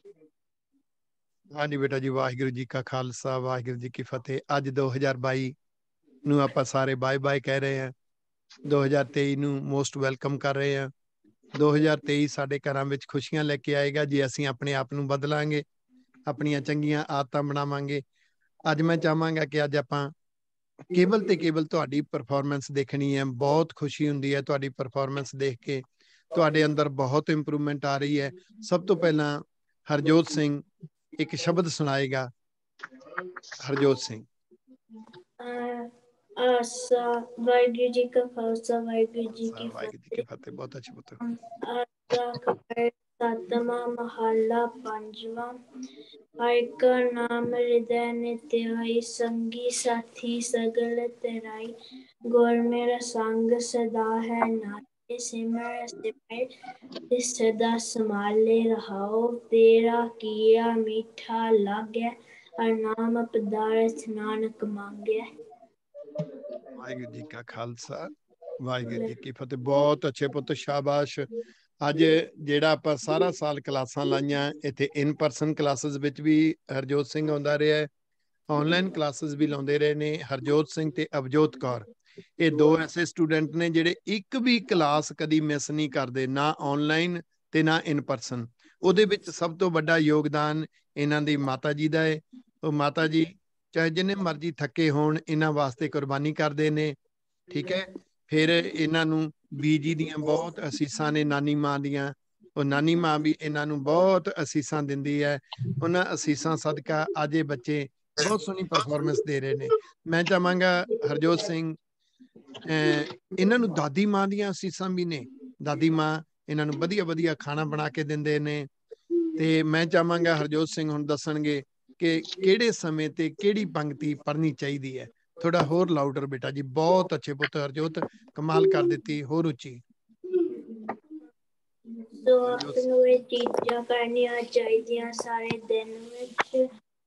हाँ जी बेटा जी, वाहिगुरू जी का खालसा वाहिगुरू जी की फतेह। ਅੱਜ 2022 ਨੂੰ ਆਪਾਂ ਸਾਰੇ ਬਾਏ ਬਾਏ ਕਹਿ ਰਹੇ ਹਾਂ। 2023 ਨੂੰ ਮੋਸਟ ਵੈਲਕਮ ਕਰ ਰਹੇ ਹਾਂ। 2023 ਸਾਡੇ ਘਰਾਂ ਵਿੱਚ ਖੁਸ਼ੀਆਂ ਲੈ ਕੇ ਆਏਗਾ ਜੇ ਅਸੀਂ ਆਪਣੇ ਆਪ ਨੂੰ ਬਦਲਾਂਗੇ, ਆਪਣੀਆਂ ਚੰਗੀਆਂ ਆਦਤਾਂ ਬਣਾਵਾਂਗੇ। ਅੱਜ ਮੈਂ ਚਾਹਾਂਗਾ ਕਿ ਅੱਜ ਆਪਾਂ ਕੇਵਲ ਤੇ ਕੇਵਲ ਤੁਹਾਡੀ ਪਰਫਾਰਮੈਂਸ ਦੇਖਣੀ ਹੈ। ਬਹੁਤ ਖੁਸ਼ੀ ਹੁੰਦੀ ਹੈ ਤੁਹਾਡੀ ਪਰਫਾਰਮੈਂਸ ਦੇਖ ਕੇ। ਤੁਹਾਡੇ ਅੰਦਰ ਬਹੁਤ ਇੰਪਰੂਵਮੈਂਟ ਆ ਰਹੀ ਹੈ। ਸਭ ਤੋਂ ਪਹਿਲਾਂ ਹਰਜੋਤ ਸਿੰਘ ਇੱਕ ਸ਼ਬਦ ਸੁਣਾਏਗਾ। ਹਰਜੋਤ ਸਿੰਘ। ਆਸਾ ਵਾਹਿਗੁਰੂ ਜੀ ਕਾ ਖਾਲਸਾ ਵਾਹਿਗੁਰੂ ਜੀ ਕੀ ਵਾਹਿਗੁਰੂ ਜੀ ਕੀ ਫਤਿਹ। ਬਹੁਤ ਅੱਛੇ ਪੁੱਤ। ਆਸਾ ਸਤਵਾਂ ਮਹੱਲਾ ਪੰਜਵਾਂ। ਹਰਿ ਕਾ ਨਾਮ ਹਿਰਦੈ ਨਿਤ ਆਈ, ਸੰਗੀ ਸਾਥੀ ਸਗਲ ਤਰਾਈ। ਗੁਰ ਮੇਰਾ ਸੰਗ ਸਦਾ ਹੈ ਨਾਥੇ, ਸਿਮਰ ਸਿਮਰ ਸਦਾ ਸਮਾਲੇ ਰਹਾਓ। ਤੇਰਾ ਕੀਆ ਮੀਠਾ ਲਾਗੈ, ਹਰਿ ਨਾਮ ਪਦਾਰਥ ਨਾਨਕ ਮੰਗੈ। ਵਾਹਿਗੁਰੂ ਜੀ ਕਾ ਖਾਲਸਾ ਵਾਹਿਗੁਰੂ ਜੀ ਕੀ ਫਤਿਹ। ਬਹੁਤ ਅੱਛੇ ਪੁੱਤ, ਸ਼ਾਬਾਸ਼। ਅੱਜ ਜਿਹੜਾ ਆਪਾਂ ਸਾਰਾ ਸਾਲ ਕਲਾਸਾਂ ਲਾਈਆਂ, ਇੱਥੇ ਇਨ ਪਰਸਨ ਕਲਾਸਿਸ ਵਿੱਚ ਵੀ ਹਰਜੋਤ ਸਿੰਘ ਆਉਂਦਾ ਰਿਹਾ ਹੈ, ਆਨਲਾਈਨ ਕਲਾਸਿਸ ਵੀ ਲਾਉਂਦੇ ਰਹੇ ਨੇ। ਹਰਜੋਤ ਸਿੰਘ ਤੇ ਅਵਜੋਤ ਕੌਰ, ਇਹ ਦੋ ਐਸੇ ਸਟੂਡੈਂਟ ਨੇ ਜਿਹੜੇ ਇੱਕ ਵੀ ਕਲਾਸ ਕਦੀ ਮਿਸ ਨਹੀਂ ਕਰਦੇ, ਨਾ ਆਨਲਾਈਨ ਤੇ ਨਾ ਇਨ ਪਰਸਨ। ਉਹਦੇ ਵਿੱਚ ਸਭ ਤੋਂ ਵੱਡਾ ਯੋਗਦਾਨ ਇਹਨਾਂ ਦੀ ਮਾਤਾ ਜੀ ਦਾ ਹੈ। ਉਹ ਮਾਤਾ ਜੀ ਚਾਹੇ ਜਿੰਨੇ ਮਰਜ਼ੀ ਥੱਕੇ ਹੋਣ, ਇਹਨਾਂ ਵਾਸਤੇ ਕੁਰਬਾਨੀ ਕਰਦੇ ਨੇ। ਠੀਕ ਹੈ। ਫਿਰ ਇਹਨਾਂ ਨੂੰ ਬੀਜੀ ਦੀਆਂ ਬਹੁਤ ਅਸੀਸਾਂ ਨੇ, ਨਾਨੀ ਮਾਂ ਦੀਆਂ। ਉਹ ਨਾਨੀ ਮਾਂ ਵੀ ਇਹਨਾਂ ਨੂੰ ਬਹੁਤ ਅਸੀਸਾਂ ਦਿੰਦੀ ਹੈ। ਉਹਨਾਂ ਅਸੀਸਾਂ ਸਦਕਾ ਅੱਜ ਇਹ ਬੱਚੇ ਬਹੁਤ ਸੋਹਣੀ ਪਰਫਾਰਮੈਂਸ ਦੇ ਰਹੇ ਨੇ। ਮੈਂ ਚਾਹਾਂਗਾ ਹਰਜੋਤ ਸਿੰਘ, ਇਹਨਾਂ ਨੂੰ ਦਾਦੀ ਮਾਂ ਦੀਆਂ ਅਸੀਸਾਂ ਵੀ ਨੇ। ਦਾਦੀ ਮਾਂ ਇਹਨਾਂ ਨੂੰ ਵਧੀਆ ਵਧੀਆ ਖਾਣਾ ਬਣਾ ਕੇ ਦਿੰਦੇ ਨੇ। ਤੇ ਮੈਂ ਚਾਹਾਂਗਾ ਹਰਜੋਤ ਸਿੰਘ ਹੁਣ ਦੱਸਣਗੇ ਕਿ ਕਿਹੜੇ ਸਮੇਂ ਤੇ ਕਿਹੜੀ ਪੰਕਤੀ ਪੜ੍ਹਨੀ ਚਾਹੀਦੀ ਹੈ। ਥੋੜਾ ਹੋਰ ਲਾਊਡਰ ਬੇਟਾ ਜੀ। ਬਹੁਤ ਅੱਛੇ ਪੁੱਤ ਹਰਜੋਤ, ਕਮਾਲ ਕਰ ਦਿੱਤੀ। ਹੋਰ ਉੱਚੀ। ਸੋ ਆਪ ਨੂੰ ਇਹ ਚੀਜ਼ਾਂ ਕਰਨੀਆਂ ਚਾਹੀਦੀਆਂ ਸਾਰੇ ਦਿਨ ਵਿੱਚ।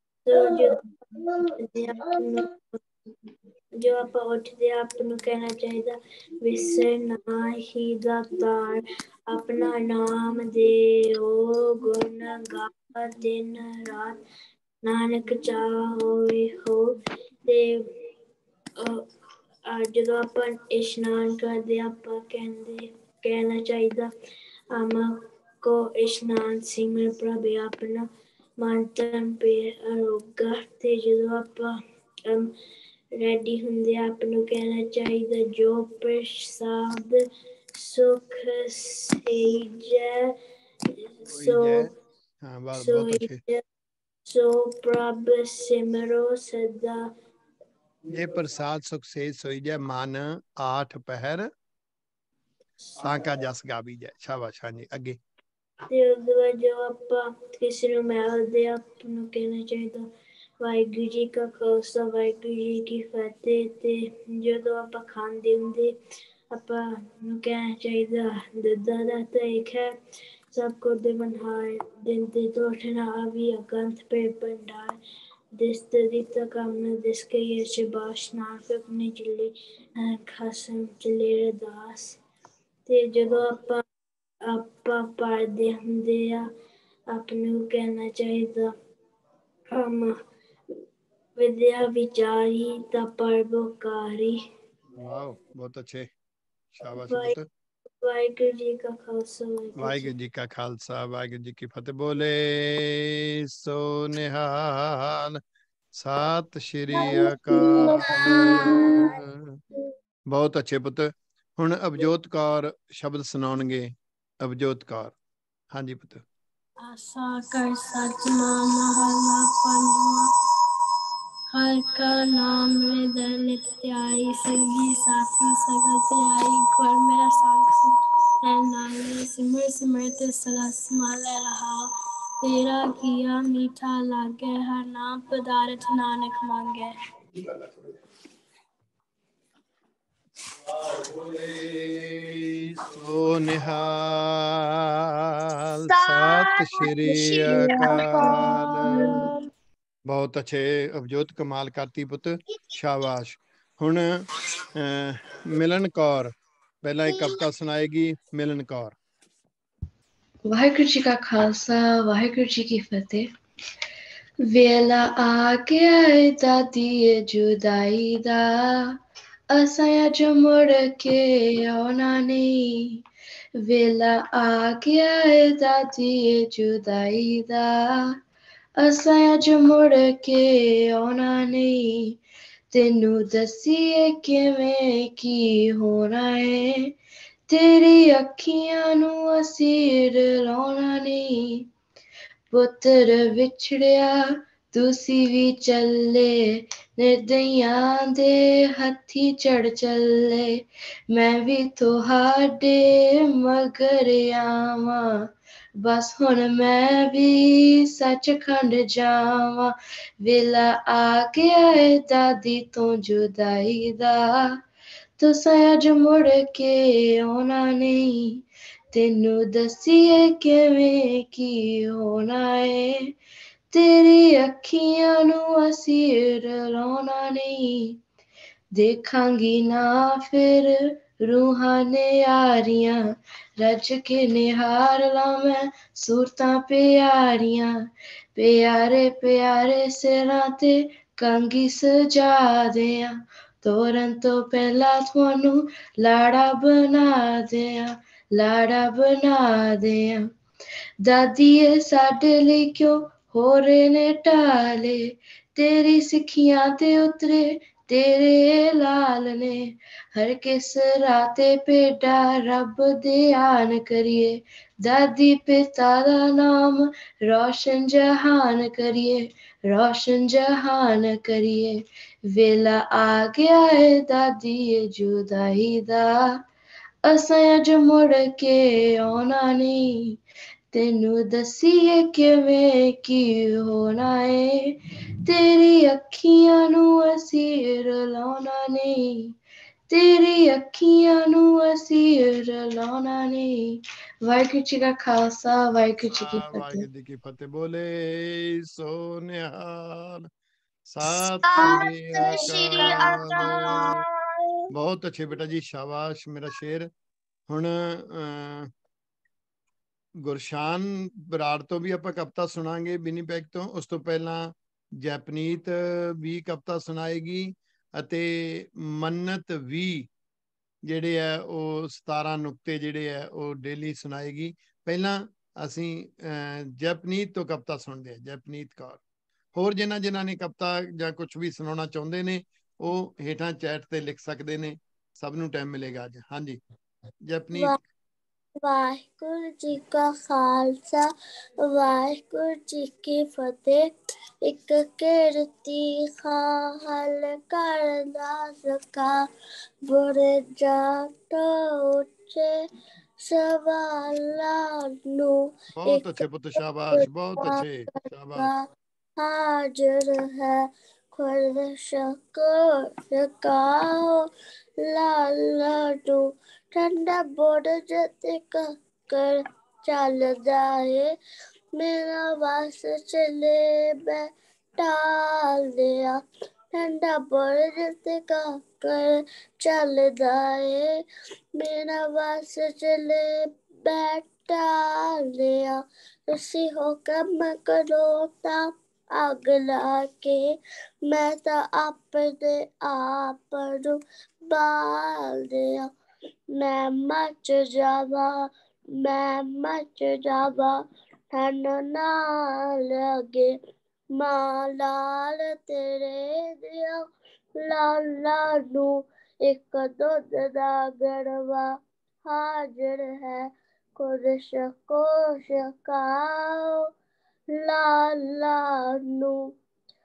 ਜੋ ਆਪਾਂ ਉੱਠਦੇ ਆਪ ਨੂੰ ਕਹਿਣਾ ਚਾਹੀਦਾ, ਵਿਸਰ ਨਾਹੀ ਦਾਤਾਰ, ਆਪਣਾ ਨਾਮ ਦਿਓ ਗੁਣ ਗਾ ਦਿਨ ਰਾਤ। ਨਾਨਕ ਚਾਹ ਹੋਵੇ ਹੋ। ਤੇ ਜਦੋਂ ਆਪਾਂ ਇਸ਼ਨਾਨ ਕਰਦੇ ਆਪਾਂ ਕਹਿਣਾ ਚਾਹੀਦਾ, को ਇਸ਼ਨਾਨ ਸਿਮਰ ਪ੍ਰਭ ਆਪਣਾ, ਮਨ ਤਨ ਅਰੋਗਾ। ਤੇ ਜਦੋਂ ਆਪਾਂ ਰੈਡੀ ਹੁੰਦੇ ਆਪ ਨੂੰ ਕਹਿਣਾ ਚਾਹੀਦਾ, ਜੋ ਪ੍ਰਸਾਦ ਸੁਖ ਸੇਜੈ ਸੋ ਹਾਂ ਬਹੁਤ ਅੱਛੇ। ਸੋ ਪ੍ਰਭ ਸਿਮਰੋ ਸਦਾ। ਜੇ ਪ੍ਰਸਾਦ ਸੁਖ ਸੇਜ ਸੋਈਜੈ, ਮਨ ਆਠ ਪਹਿਰ ਤਾਂ ਕਾ ਜਸ ਗਾਵੀਜੈ। ਸ਼ਾਬਾਸ਼। ਹਾਂਜੀ ਅੱਗੇ। ਤੇ ਉਸਦੇ ਬਾਅਦ ਜੋ ਆਪਾਂ ਕਿਸੇ ਨੂੰ ਮਿਲਦੇ ਆ, ਆਪ ਨੂੰ ਕਹਿਣਾ ਚਾਹੀਦਾ, ਵਾਹਿਗੁਰੂ ਜੀ ਕਾ ਖਾਲਸਾ ਵਾਹਿਗੁਰੂ ਜੀ ਕੀ ਫਤਿਹ। ਤੇ ਜਦੋਂ ਆਪਾਂ ਖਾਂਦੇ ਹੁੰਦੇ ਆਪਾਂ ਨੂੰ ਕਹਿਣਾ ਚਾਹੀਦਾ, ਦੁੱਧਾਂ ਦਾ ਤੇਖ ਹੈ ਸਭ ਕੋ ਦੇ ਬਨਹਾਰ, ਦਿਨ ਤੇ ਦੋਠ ਨਾ ਆਵੀ ਅਗੰਤ ਪੇ ਭੰਡਾਰ। ਦਿਸ ਤ੍ਰਿਤ ਕਾਮਨਾ ਦਿਸ ਕੇ ਯਸ਼ ਬਾਸ਼, ਨਾਨਕ ਆਪਣੇ ਚੱਲੇ ਖਸਮ ਚੱਲੇ ਅਰਦਾਸ। ਤੇ ਜਦੋਂ ਆਪਾਂ ਪੜ੍ਹਦੇ ਹੁੰਦੇ ਆ, ਆਪ ਨੂੰ ਕਹਿਣਾ ਚਾਹੀਦਾ, ਵਿਦਿਆ ਵਿਚਾਰੀ ਤਾਂ ਪਰਉਪਕਾਰੀ। ਵਾਓ ਬਹੁਤ ਅੱਛੇ। ਸ਼ਾਬਾਸ਼ ਪੁੱਤ। ਵਾਹਿਗੁਰੂ ਜੀ ਕਾ ਖਾਲਸਾ ਵਾਹਿਗੁਰੂ ਜੀ ਕਾ ਖਾਲਸਾ ਵਾਹਿਗੁਰੂ ਜੀ ਕੀ ਫਤਿਹ। ਬੋਲੇ ਸੋ ਨਿਹਾਲ। ਸਤਿ ਸ਼੍ਰੀ ਅਕਾਲ। ਬਹੁਤ ਅੱਛੇ ਪੁੱਤ। ਹੁਣ ਅਵਜੋਤ ਕੌਰ ਸ਼ਬਦ ਸੁਣਾਉਣਗੇ। ਅਵਜੋਤ ਕੌਰ। ਹਾਂਜੀ ਪੁੱਤ। ਆਸਾ ਕਰ ਸਚ ਮਹੱਲਾ ਪੰਜਵਾਂ। ਹਰਿ ਕਾ ਨਾਮ ਹਿਰਦੈ ਨਿਤ ਧਿਆਈ, ਸੰਗੀ ਸਾਥੀ ਸਗਲ ਤਰਾਈ। ਗੁਰ ਮੇਰਾ ਸੰਗ ਹੈ ਨਾਈ, ਸਿਮਰ ਸਿਮਰ ਸਦਾ ਸਮਾਲੇ ਰਹਾਉ। ਤੇਰਾ ਕੀਆ ਮੀਠਾ ਲਾਗੈ, ਹਰਿ ਨਾਮ ਪਦਾਰਥ ਨਾਨਕ ਮੰਗੈ। ਬੋਲੇ ਸੋ ਨਿਹਾਲ। ਸਤਿ ਸ਼੍ਰੀ ਅਕਾਲ। ਬਹੁਤ ਅੱਛੇ ਅਵਜੋਤ, ਕਮਾਲ ਕਰਤੀ ਪੁੱਤ। ਸ਼ਾਬਾਸ਼। ਹੁਣ ਮਿਲਨ ਕੌਰ ਪਹਿਲਾਂ ਇੱਕ ਕਵਿਤਾ ਸੁਣਾਏਗੀ। ਮਿਲਨ ਕੌਰ। ਵਾਹਿਗੁਰੂ ਜੀ ਕਾ ਖਾਲਸਾ ਵਾਹਿਗੁਰੂ ਜੀ ਕੀ ਫਤਿਹ। ਵੇਲਾ ਆ ਗਿਆ ਏ ਦਾਦੀ ਏ ਜੁਦਾਈ ਦਾ, ਅਸਾਂ ਅੱਜ ਮੁੜ ਕੇ ਆਉਣਾ ਨਹੀਂ। ਵੇਲਾ ਆ ਗਿਆ ਏ ਦਾਦੀ ਏ ਜੁਦਾਈ ਦਾ, ਅਸਾਂ ਅੱਜ ਮੁੜ ਕੇ ਆਉਣਾ ਨਹੀਂ। ਤੈਨੂੰ ਦੱਸੀਏ ਕਿਵੇਂ ਕੀ ਹੋਣਾ ਏ, ਤੇਰੀ ਅੱਖੀਆਂ ਨੂੰ ਅਸੀਂ ਰਲਾਉਣਾ ਨਹੀਂ। ਪੁੱਤਰ ਵਿਛੜਿਆ ਤੁਸੀਂ ਵੀ ਚੱਲੇ, ਨਿਰਦਈਆਂ ਦੇ ਹੱਥੀ ਚੜ ਚੱਲੇ। ਮੈਂ ਵੀ ਤੁਹਾਡੇ ਮਗਰ ਆਵਾਂ, ਬਸ ਹੁਣ ਮੈਂ ਵੀ ਸੱਚਖੰਡ ਜਾਵਾਂ। ਵੇਲਾ ਆ ਗਿਆ ਏ ਦਾਦੀ ਤੋਂ ਜੁਦਾਈ ਦਾ, ਤੁਸਾਂ ਅੱਜ ਮੁੜ ਕੇ ਆਉਣਾ ਨਹੀਂ। ਤੈਨੂੰ ਦੱਸੀਏ ਕਿਵੇਂ ਕੀ ਹੋਣਾ ਏ, ਤੇਰੀ ਅੱਖੀਆਂ ਨੂੰ ਅਸੀਂ ਰਲਾਉਣਾ ਨਹੀਂ। ਦੇਖਾਂਗੀ ਨਾ ਫਿਰ ਰੂਹਾਂ ਨਿਆਰੀਆਂ, ਰੱਜ ਕੇ ਨਿਹਾਰ ਲਾਂ ਮੈਂ ਸੂਰਤਾਂ ਪਿਆਰੀਆਂ। ਪਿਆਰੇ ਪਿਆਰੇ ਸਿਰਾਂ ਤੇ ਕੰਘੀ ਸਜਾ ਦਿਆਂ, ਤੋਰਨ ਤੋਂ ਪਹਿਲਾਂ ਤੁਹਾਨੂੰ ਲਾੜਾ ਬਣਾ ਦਿਆਂ, ਲਾੜਾ ਬਣਾ ਦਿਆਂ। ਦਾਦੀਏ ਸਾਡੇ ਲਈ ਕਿਉਂ ਹੋ ਰਹੇ ਨੇ ਟਾਲੇ, ਤੇਰੀ ਸਿੱਖੀਆਂ ਤੇ ਉਤਰੇ ਤੇਰੇ ਲਾਲ ਨੇ। ਹਰ ਕਿਸ ਰਾਹ ਤੇ ਭੇਡਾਂ ਰੱਬ ਦੇ ਆਨ ਕਰੀਏ, ਦਾਦੀ ਪਿਤਾ ਦਾ ਨਾਮ ਰੋਸ਼ਨ ਜਹਾਨ ਕਰੀਏ, ਰੋਸ਼ਨ ਜਹਾਨ ਕਰੀਏ। ਵੇਲਾ ਆ ਗਿਆ ਏ ਦਾਦੀ ਏ ਜੁਦਾਈ ਦਾ, ਅਸਾਂ ਅੱਜ ਮੁੜ ਕੇ ਆਉਣਾ ਨਹੀਂ। ਤੈਨੂੰ ਦੱਸੀਏ ਕਿਵੇਂ ਕੀ ਹੋਣਾ ਏ, ਤੇਰੀ ਅੱਖੀਆਂ ਨੂੰ ਅਸੀਂ ਰਲਾਉਣਾ ਨਹੀਂ, ਤੇਰੀ ਅੱਖੀਆਂ ਨੂੰ ਅਸੀਂ ਰਲਾਉਣਾ ਨਹੀਂ। ਵਾਹਿਗੁਰੂ ਜੀ ਕਾ ਖਾਲਸਾ ਵਾਹਿਗੁਰੂ ਜੀ ਕੀ ਫਤਿਹ। ਵਾਹਿਗੁਰੂ ਜੀ ਕੀ ਫਤਿਹ। ਬੋਲੇ ਸੋ ਨਿਹਾਲ। ਸਤਿ ਸ੍ਰੀ ਅਕਾਲ। ਬਹੁਤ ਅੱਛੇ ਬੇਟਾ ਜੀ, ਸ਼ਾਬਾਸ਼ ਮੇਰਾ ਸ਼ੇਰ। ਹੁਣ ਗੁਰਸ਼ਾਨ ਬਰਾੜ ਤੋਂ ਵੀ ਆਪਾਂ ਕਵਿਤਾ ਸੁਣਾਂਗੇ, ਵਿਨੀਪੈਗ ਤੋਂ। ਉਸ ਤੋਂ ਪਹਿਲਾਂ ਜੈਪਨੀਤ ਵੀ ਕਵਿਤਾ ਸੁਣਾਏਗੀ, ਅਤੇ ਮੰਨਤ ਵੀ ਜਿਹੜੇ ਆ ਉਹ 17 ਨੁਕਤੇ ਜਿਹੜੇ ਆ ਉਹ ਡੇਲੀ ਸੁਣਾਏਗੀ। ਪਹਿਲਾਂ ਅਸੀਂ ਜੈਪਨੀਤ ਤੋਂ ਕਵਿਤਾ ਸੁਣਦੇ ਹਾਂ, ਜੈਪਨੀਤ ਕੌਰ। ਹੋਰ ਜਿਨ੍ਹਾਂ ਨੇ ਕਵਿਤਾ ਜਾਂ ਕੁਝ ਵੀ ਸੁਣਾਉਣਾ ਚਾਹੁੰਦੇ ਨੇ ਉਹ ਹੇਠਾਂ ਚੈਟ ਤੇ ਲਿਖ ਸਕਦੇ ਨੇ, ਸਭ ਨੂੰ ਟਾਈਮ ਮਿਲੇਗਾ ਅੱਜ। ਹਾਂਜੀ ਜੈਪਨੀਤ। ਵਾਹਿਗੁਰੂ ਜੀ ਕਾ ਖਾਲਸਾ ਵਾਹਿਗੁਰੂ ਜੀ ਕੀ ਫਤਿਹ। ਇੱਕ ਕਿਰਤੀ ਹਾਲ ਕਰਦਾ ਸਕਾ, ਬੁਰੇ ਜਾਤ ਉੱਚੇ ਸਵਾਲਾਂ ਨੂੰ। ਬਹੁਤ ਅੱਛੇ ਪੁੱਤ, ਸ਼ਾਬਾਸ਼, ਬਹੁਤ ਅੱਛੇ, ਸ਼ਾਬਾਸ਼। ਹਾਜ਼ਰ ਹੈ ਖੁਦ ਸ਼ਕਾਓ, ਲਾਲਾ ਨੂੰ ਠੰਡਾ ਬੁਰਜ ਤੇ ਕਰ ਚੱਲਦਾ ਏ, ਮੇਰਾ ਵਸ ਚਲੇ ਮੈਂ ਟਾਲ ਦਿਆ। ਠੰਡਾ ਬੁਰਜ ਤੇ ਕਰ ਚੱਲਦਾ ਏ, ਮੇਰਾ ਵਸ ਚਲੇ ਮੈਂ ਟਾਲ ਦਿਆ। ਤੁਸੀਂ ਹੁਕਮ ਕਰੋ ਤਾਂ ਅੱਗ ਲਾ ਕੇ, ਮੈਂ ਤਾਂ ਆਪਣੇ ਆਪ ਨੂੰ ਬਾਲ ਦਿਆਂ। ਮੈਂ ਮੱਚ ਜਾਵਾਂ, ਮੈਂ ਮੱਚ ਜਾਵਾਂ, ਠੰਡ ਨਾ ਲੱਗੇ ਮਾਂ ਲਾਲ ਤੇਰੇ ਦਿਆਂ। ਲਾਲਾ ਨੂੰ ਇੱਕ ਦੁੱਧ ਦਾ ਗੜਵਾ ਹਾਜ਼ਰ ਹੈ, ਖੁਦ ਛਕੋ ਛਕਾਓ, ਲਾਲਾ ਨੂੰ।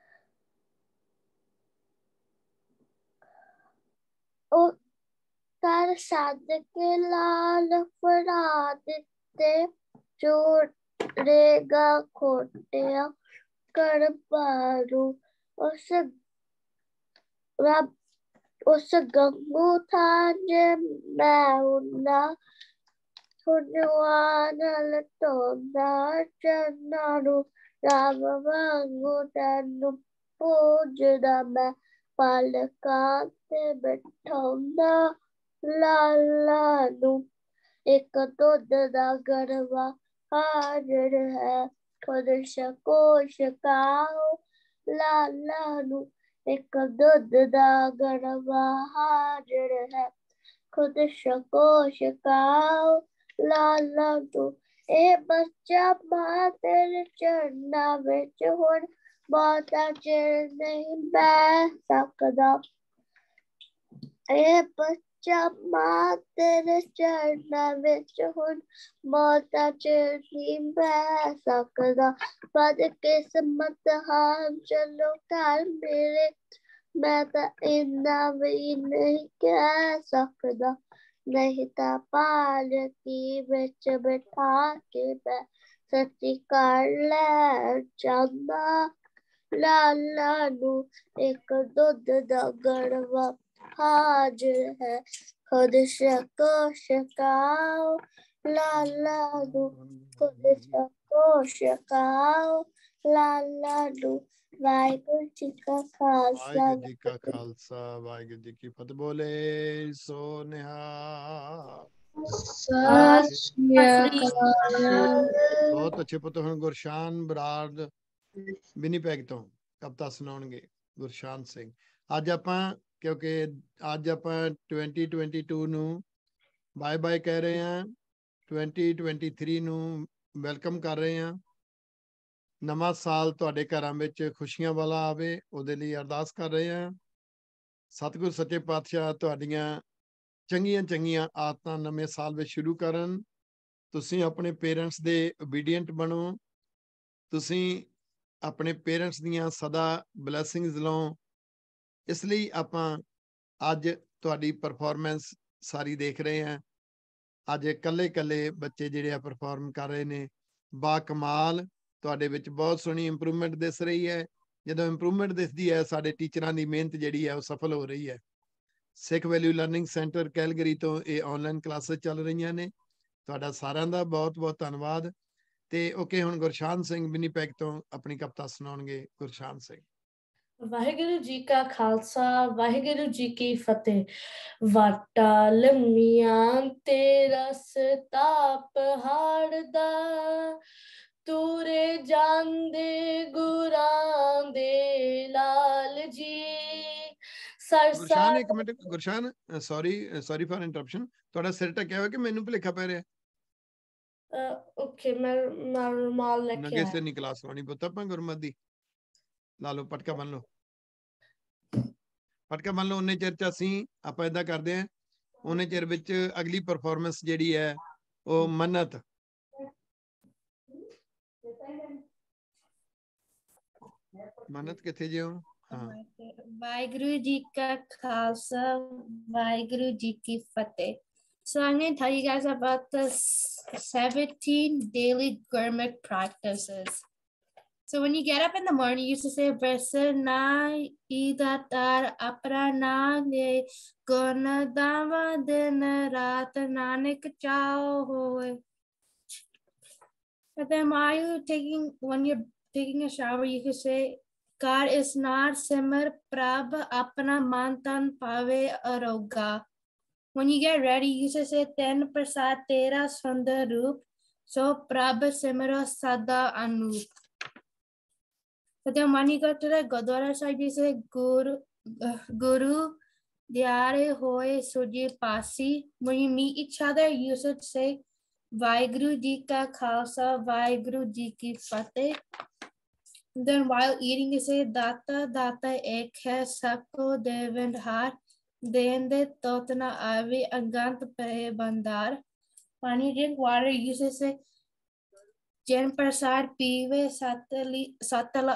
ਉਹ ਕਰ ਸੱਦ ਕੇ ਲਾਲ ਫੜਾ ਦਿੱਤੇ, ਜੋੜੇਗਾ ਖੋਟਿਆ ਕਰ ਪਾਰੂ। ਉਸ ਗੰਗੂ ਥਾਂ ਜੇ ਮੈਂ ਹੁੰਦਾ, ਜਵਾਨ ਲਟਾਉਂਦਾ ਚਰਨਾਂ ਨੂੰ। ਰਾਮ ਵਾਂਗੂ ਤੈਨੂੰ ਪੂਜਦਾ ਮੈਂ, ਪਾਲਕਾਂ ਤੇ ਬਿਠਾਉਂਦਾ ਲਾਲਾ ਨੂੰ। ਇੱਕ ਦੁੱਧ ਦਾ ਗੜਵਾ हाजिर है खुद शको शकाओ लाला नू एक दुध दा गड़वा हाजिर है खुद शको शकाओ लाला नू ए बच्चा मां तेरे चरना विच हुण बहुता चिर नहीं बह सकदा ए बच्चा मां तेरे चरना विच हुण बहुता चिर नहीं बह सकदा बदकिस्मत हां चलो घर मेरे मैं तां इन्ना भी नहीं कह सकदा नहीं तां पालकी विच बिठा के मैं सच्ची कर लै चाहंदा लाला नू एक दुध दा गड़वा हाजिर है खुद शको शकाओ लाला नू खुद शको शकाओ लाला नू वाहिगुरू जी का खालसा वाहिगुरू जी का खालसा वाहिगुरू जी की फतेह बोले सो निहाल सत श्री अकाल। बहुत अच्छे पुੱਤ ਹੁਣ ਗੁਰਸ਼ਾਨ ਬਰਾੜ ਵਿਨੀਪੈਗ ਤੋਂ ਕਵਿਤਾ ਸੁਣਾਉਣਗੇ ਗੁਰਸ਼ਾਨ ਸਿੰਘ। ਅੱਜ ਆਪਾਂ ਕਿਉਂਕਿ ਅੱਜ ਆਪਾਂ 2022 ਨੂੰ ਬਾਏ ਬਾਏ ਕਹਿ ਰਹੇ ਹਾਂ 2023 ਨੂੰ ਵੈਲਕਮ ਕਰ ਰਹੇ ਹਾਂ। ਨਵਾਂ ਸਾਲ ਤੁਹਾਡੇ ਘਰਾਂ ਵਿੱਚ ਖੁਸ਼ੀਆਂ ਵਾਲਾ ਆਵੇ ਉਹਦੇ ਲਈ ਅਰਦਾਸ ਕਰ ਰਹੇ ਹਾਂ। ਸਤਿਗੁਰ ਸੱਚੇ ਪਾਤਸ਼ਾਹ ਤੁਹਾਡੀਆਂ ਚੰਗੀਆਂ ਚੰਗੀਆਂ ਆਦਤਾਂ ਨਵੇਂ ਸਾਲ ਵਿੱਚ ਸ਼ੁਰੂ ਕਰਨ। ਤੁਸੀਂ ਆਪਣੇ ਪੇਰੈਂਟਸ ਦੇ ਓਬੀਡੀਐਂਟ ਬਣੋ। ਤੁਸੀਂ ਆਪਣੇ ਪੇਰੈਂਟਸ ਦੀਆਂ ਸਦਾ ਬਲੈਸਿੰਗਸ ਲਓ। ਇਸ ਲਈ ਆਪਾਂ ਅੱਜ ਤੁਹਾਡੀ ਪਰਫਾਰਮੈਂਸ ਸਾਰੀ ਦੇਖ ਰਹੇ ਹਾਂ। ਅੱਜ ਇਕੱਲੇ ਬੱਚੇ ਜਿਹੜੇ ਆ ਪਰਫਾਰਮ ਕਰ ਰਹੇ ਨੇ ਬਾ ਕਮਾਲ। ਤੁਹਾਡੇ ਵਿੱਚ ਬਹੁਤ ਸੋਹਣੀ ਇੰਪਰੂਵਮੈਂਟ ਦਿਸ ਰਹੀ ਹੈ। ਜਦੋਂ ਇੰਪਰੂਵਮੈਂਟ ਦਿਸਦੀ ਹੈ ਸਾਡੇ ਟੀਚਰਾਂ ਦੀ ਮਿਹਨਤ ਜਿਹੜੀ ਹੈ ਉਹ ਸਫਲ ਹੋ ਰਹੀ ਹੈ। Sikh value learning centre Calgary ਤੋਂ ਇਹ ਆਨਲਾਈਨ ਕਲਾਸਿਸ ਚੱਲ ਰਹੀਆਂ ਨੇ। ਤੁਹਾਡਾ ਸਾਰਿਆਂ ਦਾ ਬਹੁਤ ਬਹੁਤ ਧੰਨਵਾਦ। ਤੇ ਓਕੇ ਹੁਣ ਗੁਰਸ਼ਾਨ ਸਿੰਘ ਵਿਨੀਪੈਗ ਤੋਂ ਆਪਣੀ ਕਵਿਤਾ ਸੁਣਾਉਣਗੇ ਗੁਰਸ਼ਾਨ ਸਿੰਘ। ਵਾਹਿਗੁਰੂ ਜੀ ਕਾ ਖਾਲਸਾ ਵਾਹਿਗੁਰੂ ਜੀ ਕੀ ਫਤਿਹ। ਵਾਟਾ ਲੰਮੀਆਂ ਤੇ ਰਸਤਾ ਪਹਾੜ ਦਾ ਤੁਰੇ ਜਾਂਦੇ ਗੁਰਾਂ ਦੇ ਲਾਲ ਜੀ ਗੁਰਸ਼ਾਨ ਇੱਕ minute Gurshan sorry for interruption. ਤੁਹਾਡਾ ਸਿਰ ਢੱਕਿਆ ਹੋਇਆ ਕਿ ਮੈਨੂੰ ਭੁਲੇਖਾ ਪੈ ਰਿਹਾ? ਓਕੇ ਮੈਂ ਰੁਮਾਲ ਲੈ ਕੇ ਨਗੇ ਸੇ ਨਹੀਂ ਕਲਾਸ ਹੋਣੀ ਪੁੱਤ ਆਪਾਂ ਗੁਰਮਤ ਦੀ। ਲਾ ਲਓ ਪਟਕਾ ਬੰਨ ਲਓ ਪਟਕਾ ਬੰਨ ਲਓ। ਉਹਨੇ ਚਿਰ ਚ ਅਸੀਂ ਆਪਾਂ ਏਦਾਂ ਕਰਦੇ ਹਾਂ ਉਹਨੇ ਚਿਰ ਵਿੱਚ ਅਗਲੀ ਪਰਫਾਰਮੈਂਸ ਜਿਹੜੀ ਹੈ ਉਹ ਮੰਨਤ। ਮੰਨਤ ਕਿੱਥੇ ਜੇ ਹੋ? ਹਾਂ। ਵਾਹਿਗੁਰੂ ਜੀ ਕਾ ਖਾਲਸਾ ਵਾਹਿਗੁਰੂ ਜੀ ਕੀ ਫਤਿਹ। So I'm going to tell you guys about the 17 daily gurmukh practices. So when you get up in the morning, you used to say Brasana idatar aprana le gunadava din raat nanak chao hoye. But then when you're taking a shower, you could say God is not simar prab apna man tan pave aroga. When you get ready, you should say Ten Prasad Tera Sundar Roop, so Prabh Simaro Sada Anup. So then when you go to the Gurdwara side, you say Guru Dyare Hoye Suji Pasi. When you meet each other, you should say Vaheguru Ji Ka Khalsa, Vaheguru Ji Ki Fateh. Then while eating, you say Data Data Ek Hai Sabko Devendhar. Dende totna avi agant pe bandar. When you drink water, you should say Jan Prasad pive satala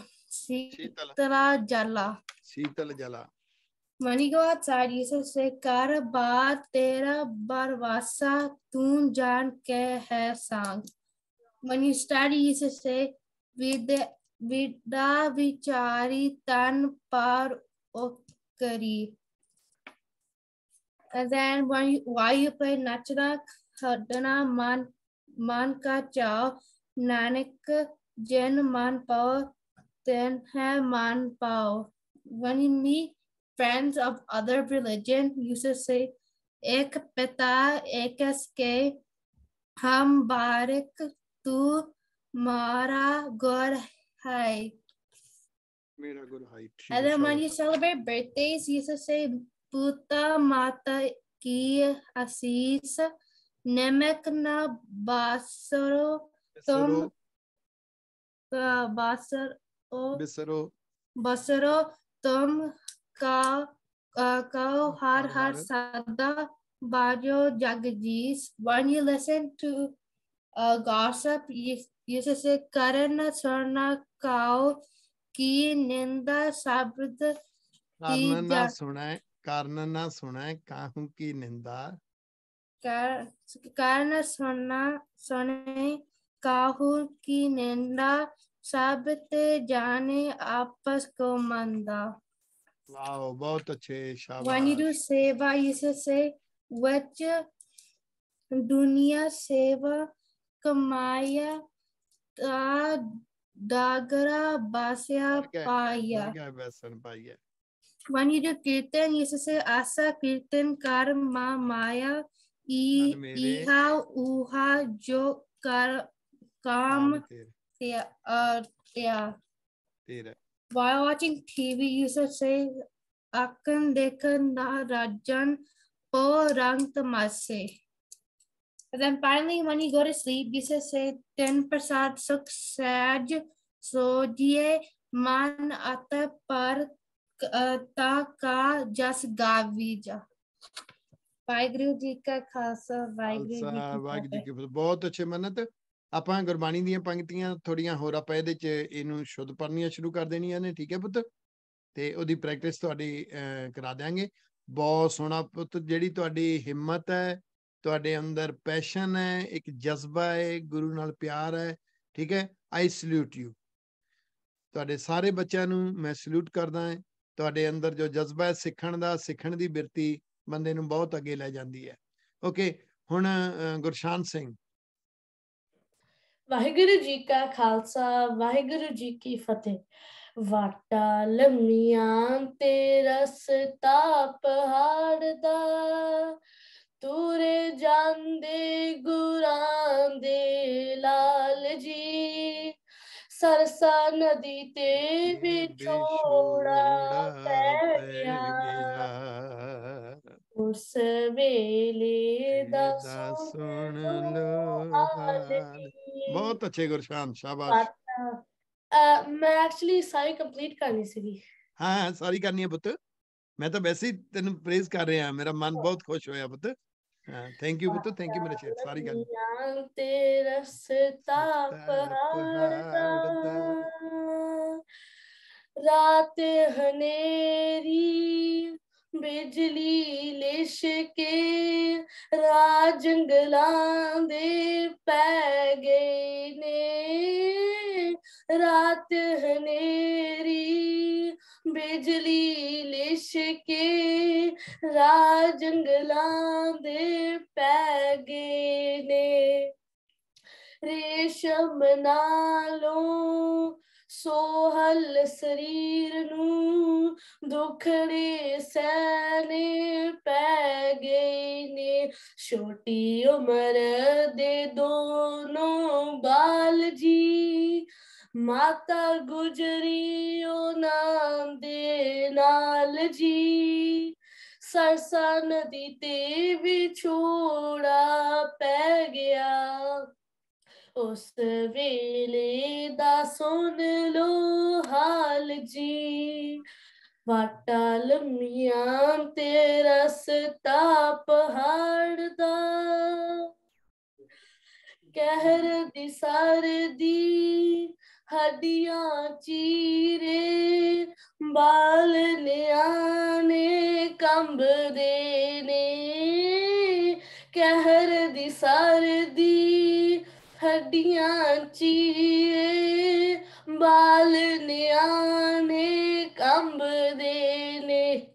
jala. Sheetal jala. When you go outside, you should say Kar baat tera barwasa tun jaan ke hai sang. When you study, you should say Vida vichari tan par okari. And then while you play Nachna Khadana Man Ka Chao Nanak Jen Man Pao Then Hai Man Pao. When you meet friends of other religion, you should say Ek Pita Ek Eske Ham Barik तू मारा गुर है. मेरा गुरु हाई. And then when you celebrate birthdays, you used to say Puta Mata ki Asis Nemek na Basaro Tum Basaro Basaro Tum Ka Kao Har Sada Bajo Jagajis. When you listen to gossip, you used to say Karana Sarna Kao की निंदा शब्द कारण ना सुना काहू की निंदा कारण सुने काहू की निंदा शब्द जाने आपस को मंदा. वाओ बहुत अच्छे शाबाश. When you do seva, you should say which दुनिया सेवा कमाया Dagara Basya Paya. When you do Kirtan, you say Asa Kirtan Karma Maya Iha Uha Jo Kam While watching TV, you should say Akan Dekan Na Rajan Po Rang Tamase. And then finally, when you go to sleep, you should say 10% Sukh Saj Sojie Man Ata Par Ta Ka Jas Gavija. Waheguru ji ਕਾ ਖਾਲਸਾ ਵਾਹਿਗੁਰੂ ਜੀ ਕੀ ਫਤਿਹ. ਬਹੁਤ ਅੱਛੇ ਮੰਨਤ. ਆਪਾਂ ਗੁਰਬਾਣੀ ਦੀਆਂ ਪੰਕਤੀਆਂ ਥੋੜੀਆਂ ਹੋਰ ਆਪਾਂ ਇਹਦੇ ਚ ਇਹਨੂੰ ਸ਼ੁੱਧ ਪੜ੍ਹਨੀਆਂ ਸ਼ੁਰੂ ਕਰ ਦੇਣੀਆਂ ਨੇ, ਠੀਕ ਹੈ ਪੁੱਤ, ਤੇ ਉਹਦੀ ਪ੍ਰੈਕਟਿਸ ਤੁਹਾਡੀ ਕਰਾ ਦਿਆਂਗੇ. ਬਹੁਤ ਸੋਹਣਾ ਪੁੱਤ, ਜਿਹੜੀ ਤੁਹਾਡੀ ਹਿੰਮਤ ਹੈ, ਤੁਹਾਡੇ ਅੰਦਰ ਪੈਸ਼ਨ ਹੈ, ਇੱਕ ਜਜ਼ਬਾ ਹੈ, ਗੁਰੂ ਨਾਲ ਪਿਆਰ ਹੈ, ਠੀਕ ਹੈ. I salute you. ਤੁਹਾਡੇ ਸਾਰੇ ਬੱਚਿਆਂ ਨੂੰ ਮੈਂ ਸਲੂਟ ਕਰਦਾ ਹਾਂ. ਤੁਹਾਡੇ ਅੰਦਰ ਜੋ ਜਜ਼ਬਾ ਹੈ ਸਿੱਖਣ ਦਾ, ਸਿੱਖਣ ਦੀ ਬਿਰਤੀ ਬੰਦੇ ਨੂੰ ਬਹੁਤ ਅੱਗੇ ਲੈ ਜਾਂਦੀ ਹੈ. ਓਕੇ, ਹੁਣ ਗੁਰਸ਼ਾਨ ਸਿੰਘ. ਵਾਹਿਗੁਰੂ ਜੀ ਕਾ ਖਾਲਸਾ ਵਾਹਿਗੁਰੂ ਜੀ ਕੀ ਫਤਿਹ. ਵਾਟਾਂ ਲੰਮੀਆਂ ਤੇ ਰਸਤਾ ਪਹਾੜ ਦਾ, ਤੁਰੇ ਜਾਂਦੇ ਗੁਰਾਂ ਦੇ ਲਾਲ ਜੀ, ਸਰਸਾ ਨਦੀ ਤੇ ਵਿਛੋੜਾ ਪੈ ਗਿਆ, ਉਸ ਵੇਲੇ ਦਾ ਸੁਣ ਲੋ ਹਾਲ ਜੀ. ਬਹੁਤ ਅੱਛੇ ਗੁਰਸ਼ਾਨ, ਸ਼ਾਬਾਸ਼. ਮੈਂ ਐਕਚੁਅਲੀ ਸਾਰੀ ਕੰਪਲੀਟ ਕਰਨੀ ਸੀਗੀ. ਹਾਂ ਸਾਰੀ ਕਰਨੀ ਹੈ ਪੁੱਤ, ਮੈਂ ਤਾਂ ਵੈਸੇ ਹੀ ਤੈਨੂੰ ਪ੍ਰੇਜ਼ ਕਰ ਰਿਹਾ, ਮੇਰਾ ਮਨ ਬਹੁਤ ਖੁਸ਼ ਹੋਇਆ ਪੁੱਤ. ਹਾਂ ਥੈਂਕ ਯੂ ਪੁੱਤ, ਥੈਂਕ ਯੂ ਮੇਰੇ ਸ਼ੇਰ. ਸਾਰੀ ਗੱਲ ਤੇ ਰਸਤਾ ਪਹਾੜ ਦਾ, ਰਾਤ ਹਨੇਰੀ ਬਿਜਲੀ ਲਿਸ਼ਕੇ, ਰਾਹ ਜੰਗਲਾਂ ਦੇ ਪੈ ਗਏ ਨੇ, ਰਾਤ ਹਨੇਰੀ ਬਿਜਲੀ ਲਿਸ਼ਕੇ, ਰਾਹ ਜੰਗਲਾਂ ਦੇ ਪੈ ਗਏ ਨੇ, ਰੇਸ਼ਮ ਨਾਲੋਂ ਸੋਹਲ ਸਰੀਰ ਨੂੰ ਦੁਖੜੇ ਸਹਿਣੇ ਪੈ ਗਏ ਨੇ, ਛੋਟੀ ਉਮਰ ਦੇ ਦੋਨੋਂ ਬਾਲ ਜੀ, ਮਾਤਾ ਗੁਜਰੀ ਉਹਨਾਂ ਦੇ ਨਾਲ ਜੀ, ਸਰਸਾ ਨਦੀ ਤੇ ਵਿਛੋੜਾ ਪੈ ਗਿਆ, ਉਸ ਵੇਲੇ ਦਾ ਸੁਣ ਲੋ ਹਾਲ ਜੀ, ਵਾਟਾਂ ਲੰਮੀਆਂ ਤੇ ਰਸਤਾ ਪਹਾੜ ਦਾ, ਕਹਿਰ ਦੀ ਸਰਦੀ ਹੱਡੀਆਂ ਚੀਰੇ, ਬਾਲ ਨਿਆਣੇ ਕੰਬਦੇ ਨੇ, ਕਹਿਰ ਦੀ ਸਰਦੀ ਹੱਡੀਆਂ ਚੀਰੇ, ਬਾਲ ਨਿਆਣੇ ਕੰਬਦੇ ਨੇ,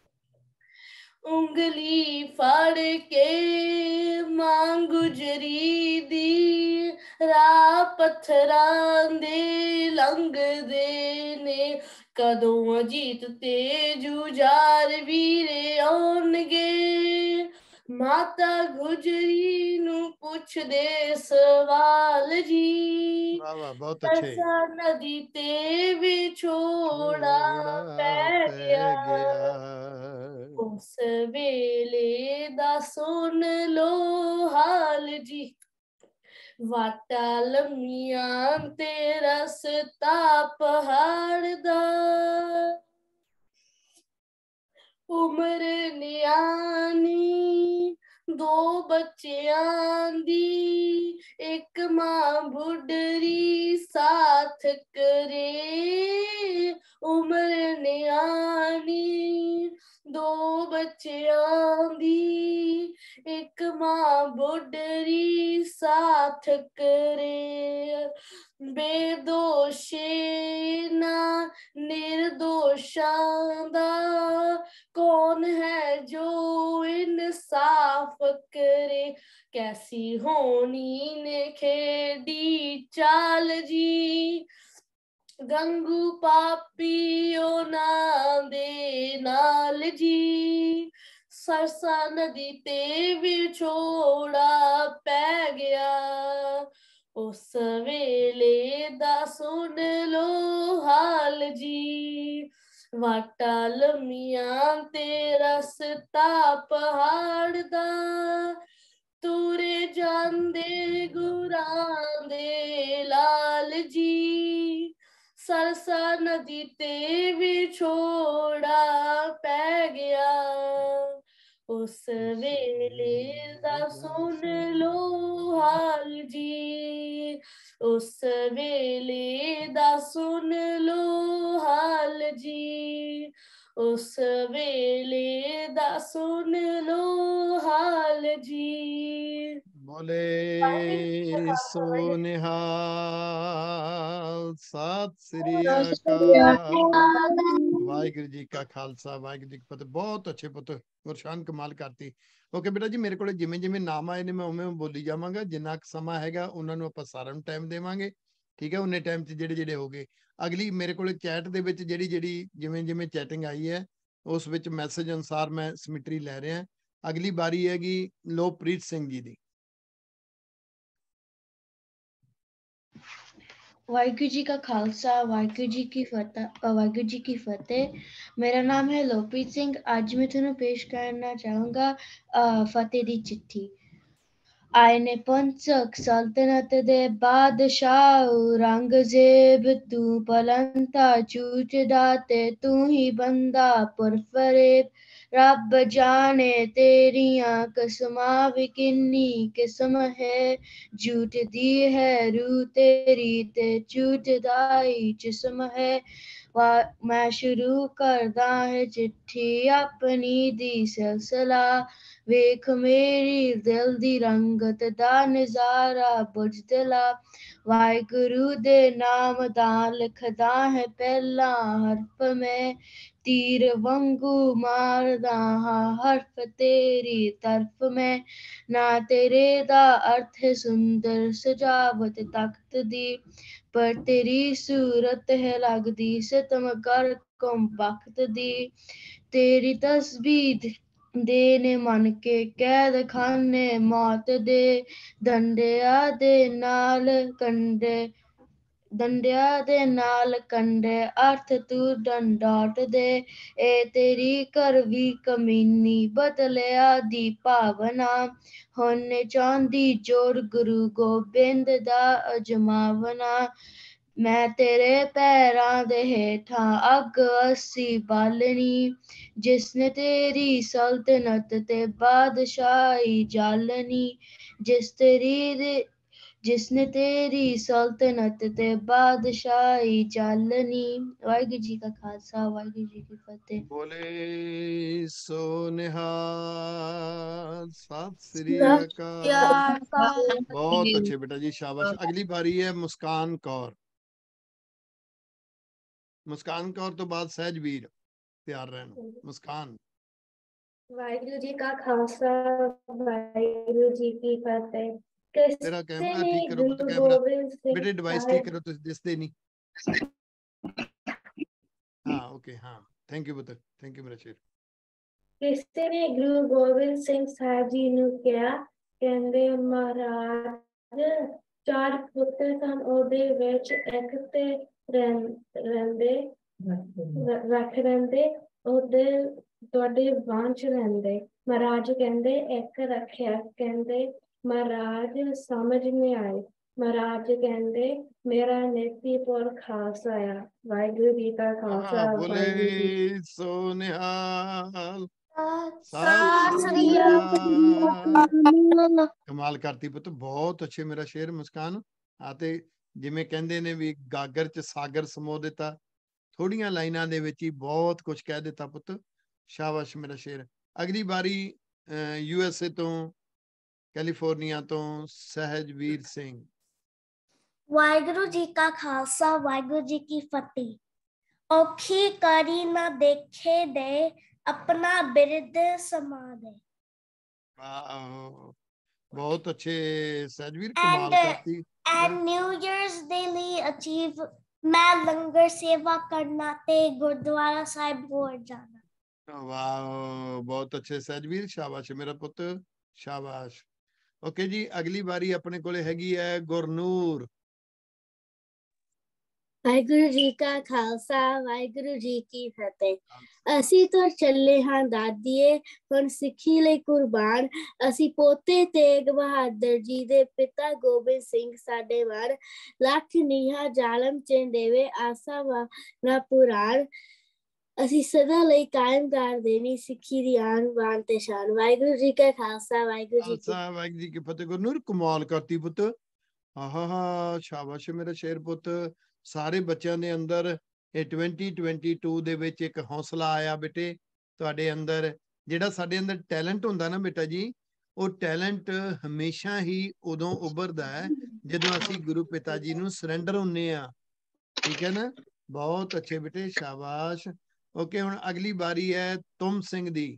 ਉਂਗਲੀ ਫੜ ਕੇ ਮਾਂ ਗੁਜਰੀ ਦੀ, ਰਾਹ ਪੱਥਰਾਂ ਦੇ ਲੰਘਦੇ ਨੇ, ਕਦੋਂ ਅਜੀਤ ਤੇ ਜੁਝਾਰ ਵੀਰੇ ਆਉਣਗੇ, माता गुजरी नू पुछदे सवाल जी वाह वाह बहुत अच्छे। सरसा नदी ते विछोड़ा पै गया उस वेले दा सुन लो हाल जी वाटा लम्मियां ते रस्ता पहाड़ दा उमर न्यानी दो बच्चियां दी एक मां बुढ़ड़ी साथ करे उमर न्यानी दो बच्चियां दी एक मां बुढ़ड़ी साथ करे बेदोशे ना निर्दोषां दा कौन है जो इंसाफ करे कैसी होनी ने खेडी चाल जी गंगू पापियो ना दे नाल जी सरसा नदी ते विछोड़ा पै गया उस वेले दा सुन लो हाल जी वाटा लम्मियां ते रस्ता पहाड़ दा तुरे जांदे गुरां दे लाल जी सरसा नदी ते विछोड़ा पै गया उस वेले दा सुन लो हाल जी उस वेले दा सुन लो हाल जी उस वेले दा सुन लो हाल जी बोले सो निहाल सत श्री अकाल वाहिगुरु जी का खालसा वाहिगुरु जी की फतेह बहुत अच्छे पुੱਤ ਗੁਰਸ਼ਾਨ ਕਮਾਲ ਕਰਤੀ ਓਕੇ ਬੇਟਾ ਜੀ ਮੇਰੇ ਕੋਲੇ ਜਿਵੇਂ ਜਿਵੇਂ ਨਾਮ ਆਏ ਨੇ ਮੈਂ ਉਵੇਂ ਬੋਲੀ ਜਾਵਾਂਗਾ ਜਿੰਨਾ ਕੁ ਸਮਾਂ ਹੈਗਾ ਉਹਨਾਂ ਨੂੰ ਆਪਾਂ ਸਾਰਿਆਂ ਨੂੰ ਟਾਈਮ ਦੇਵਾਂਗੇ ਠੀਕ ਹੈ ਉਹਨੇ ਟਾਈਮ 'ਚ ਜਿਹੜੇ ਜਿਹੜੇ ਹੋ ਗਏ ਅਗਲੀ ਮੇਰੇ ਕੋਲੇ ਚੈਟ ਦੇ ਵਿੱਚ ਜਿਹੜੀ ਜਿਵੇਂ ਜਿਵੇਂ ਚੈਟਿੰਗ ਆਈ ਹੈ ਉਸ ਵਿੱਚ ਮੈਸੇਜ ਅਨੁਸਾਰ ਮੈਂ ਸਮਿਟਰੀ ਲੈ ਰਿਹਾ ਅਗਲੀ ਵਾਰੀ ਹੈਗੀ ਲੋਪ੍ਰੀਤ ਸਿੰਘ ਜੀ ਦੀ वाहिगुरु जी का खालसा वाहिगुरु जी की फतेह मेरा नाम है लोकप्रीत सिंह आज मैं ਤੁਹਾਨੂੰ पेश करना चाहूंगा फतेह दी चिट्ठी आए ने पंचक सल्तनत दे बादशाह औरंगजेब तू पलंता चूचदा ते तू ही बंदा पुरफरेब रब जाने तेरियां कसमां भी किन्नी किस्म है झूठ दी है रूह तेरी ते झूठ दा ही जिस्म है मैं शुरू करदा है चिट्ठी अपनी दी सिलसिला वेख मेरी दिल दी रंगत दा नजारा बुझदला वाहिगुरु दे नाम दा लिखदा है पहला हरफ मैं तीर वांगू मारदा हां हरफ तेरी तरफ मैं ना तेरे दा अर्थ है सुंदर सजावट तख्त दी पर तेरी सूरत है लगदी सितम कर कम वक्त दी तेरी तस्बीह देने मन के कैद खाने मौत दे डंडिया दे नाल कंडे अर्थ तू डंडाट दे ए तेरी करवी कमीनी बदलिया दी भावना होने चांदी जोड़ गुरु गोबिंद दा अजमावना मैं तेरे पैरां दे हेठां अग अस्सी बालनी जिसने तेरी सल्तनत ते बादशाही जालनी जिसने तेरी सल्तनत ते बादशाही जालनी वाहिगुरु जी का खालसा वाहिगुरु जी की फतेह बोले सो निहाल सत श्री अकाल बहुत अच्छे बेटा जी शाबाश अगली बारी है मुस्कान कौर तो बाद सहजवीर तैयार रहना मुस्कान वाहिगुरु जी का खालसा वाहिगुरु जी की फतेह तेरा कैमरा ठीक करो पुत्र कैमरा बेटे डिवाइस ठीक करो तो दिसते नहीं हाँ ओके हाँ थैंक यू पुत्र थैंक यू मेरा शेर ਕਿਸੇ ਨੇ ਗੁਰੂ ਗੋਬਿੰਦ ਸਿੰਘ ਸਾਹਿਬ ਜੀ ਨੂੰ ਕਿਹਾ, ਕਹਿੰਦੇ ਮਹਾਰਾਜ 4 ਪੁੱਤਰ ਸਨ, ਉਹਦੇ ਵਿੱਚ ਇੱਕ ਤੇ ਰਹਿੰਦੇ ਰੱਖ ਰਹਿੰਦੇ, ਉਹਦੇ ਤੁਹਾਡੇ ਵੰਸ਼ ਰਹਿੰਦੇ। ਮਹਾਰਾਜ ਕਹਿੰਦੇ ਇੱਕ ਰੱਖਿਆ, ਕਹਿੰਦੇ ਮਹਾਰਾਜ ਸਮਝ ਨਹੀਂ ਆਏ। ਮਹਾਰਾਜ ਕਹਿੰਦੇ ਮੇਰਾ ਨੀਤੀ ਪੁਰ ਖਾਸ ਆਇਆ। ਵਾਹਿਗੁਰੂ ਜੀ ਕਾ ਖਾਲਸਾ, ਵਾਹਿਗੁਰੂ ਜੀ ਬੋਲੇ ਸੋ ਨਿਹਾਲ। ਕਮਾਲ ਕਰਤੀ ਪੁੱਤ, ਬਹੁਤ ਅੱਛੇ ਮੇਰਾ ਸ਼ੇਰ ਮੁਸਕਾਨ। ਤੇ ਜਿਵੇਂ ਕਹਿੰਦੇ ਨੇ ਵੀ ਗਾਗਰ ਚ ਸਾਗਰ ਸਮੋ ਦਿੱਤਾ, ਥੋੜੀਆਂ ਲਾਈਨਾਂ ਦੇ ਵਿੱਚ ਹੀ ਬਹੁਤ ਕੁਝ ਕਹਿ ਦਿੱਤਾ ਪੁੱਤ। ਸ਼ਾਬਾਸ਼ ਮੇਰਾ ਸ਼ੇਰ। ਅਗਲੀ ਵਾਰੀ USA ਤੋਂ, ਕੈਲੀਫੋਰਨੀਆ ਤੋਂ ਸਹਿਜਵੀਰ ਸਿੰਘ। ਵਾਹਿਗੁਰੂ ਜੀ ਕਾ ਖਾਲਸਾ, ਵਾਹਿਗੁਰੂ ਜੀ ਕੀ ਫਤਿਹ। ਔਖੀ ਕਰੀ ਨਾ ਦੇਖੇ ਦੇ, ਆਪਣਾ ਬਿਰਦ ਸਮਾ ਦੇ। ਵਾਹ, ਬਹੁਤ ਅੱਛੇ ਸਹਿਜਵੀਰ, ਕਮਾਲ ਕਰਤੀ। ਐਂਡ ਨਿਊ ਇਅਰਸ ਦੇ ਲਈ ਅਚੀਵ ਮੈਂ ਲੰਗਰ ਸੇਵਾ ਕਰਨਾ ਤੇ ਗੁਰਦੁਆਰਾ ਸਾਹਿਬ ਹੋਰ ਜਾਣਾ। ਵਾਹ, ਬਹੁਤ ਅੱਛੇ ਸਹਿਜਵੀਰ, ਸ਼ਾਬਾਸ਼ ਮੇਰਾ ਪੁੱਤ, ਸ਼ਾਬਾਸ਼। ਓਕੇ ਜੀ, ਅਗਲੀ ਵਾਰੀ ਆਪਣੇ ਕੋਲੇ ਹੈਗੀ ਹੈ ਗੁਰਨੂਰ। ਵਾਹਿਗੁਰੂ ਜੀ ਕਾ ਖਾਲਸਾ, ਵਾਹਿਗੁਰੂ ਜੀ ਕੀ ਫਤਿਹ। ਅਸੀਂ ਤਾਂ ਚੱਲੇ ਹਾਂ ਦਾਦੀਏ, ਹੁਣ ਸਿੱਖੀ ਲਈ ਕੁਰਬਾਨ। ਅਸੀਂ ਪੋਤੇ ਤੇਗ ਬਹਾਦਰ ਜੀ ਦੇ, ਪਿਤਾ ਗੋਬਿੰਦ ਸਿੰਘ ਸਾਡੇ ਵਾਰ। ਲੱਖ ਨੀਹਾਂ ਜ਼ਾਲਮ ਚੰਦੇਵੇ, ਆਸਾ ਨਾ ਪੁਰਾਣ। ਅਸੀਂ ਸਦਾ ਲਈ ਕਾਇਮ ਕਰ ਦੇਣੀ ਸਿੱਖੀ ਦੀ ਆਨ ਬਾਨ ਤੇ ਸ਼ਾਨ। ਵਾਹਿਗੁਰੂ ਜੀ ਕਾ ਖਾਲਸਾ, ਵਾਹਿਗੁਰੂ ਜੀ ਕੀ ਫਤਿਹ। ਗੁਰਨੂਰ, ਕਮਾਲ ਕਰਤੀ ਪੁੱਤ। ਆਹਾ, ਸ਼ਾਬਾਸ਼ ਮੇਰਾ ਸ਼ੇਰ ਪੁੱਤ। ਸਾਰੇ ਬੱਚਿਆਂ ਦੇ ਅੰਦਰ ਇਹ 2022 ਦੇ ਵਿੱਚ ਇੱਕ ਹੌਸਲਾ ਆਇਆ ਬੇਟੇ ਤੁਹਾਡੇ ਅੰਦਰ। ਜਿਹੜਾ ਸਾਡੇ ਅੰਦਰ ਟੈਲੈਂਟ ਹੁੰਦਾ ਨਾ ਬੇਟਾ ਜੀ, ਉਹ ਟੈਲੈਂਟ ਹਮੇਸ਼ਾ ਹੀ ਉਦੋਂ ਉੱਭਰਦਾ ਹੈ ਜਦੋਂ ਅਸੀਂ ਗੁਰੂ ਪਿਤਾ ਜੀ ਨੂੰ ਸਰੈਂਡਰ ਹੁੰਨੇ ਆ। ਠੀਕ ਹੈ ਨਾ? ਬਹੁਤ ਅੱਛੇ ਬੇਟੇ, ਸ਼ਾਬਾਸ਼। ਓਕੇ, ਹੁਣ ਅਗਲੀ ਵਾਰੀ ਹੈ ਤੁਮ ਸਿੰਘ ਦੀ।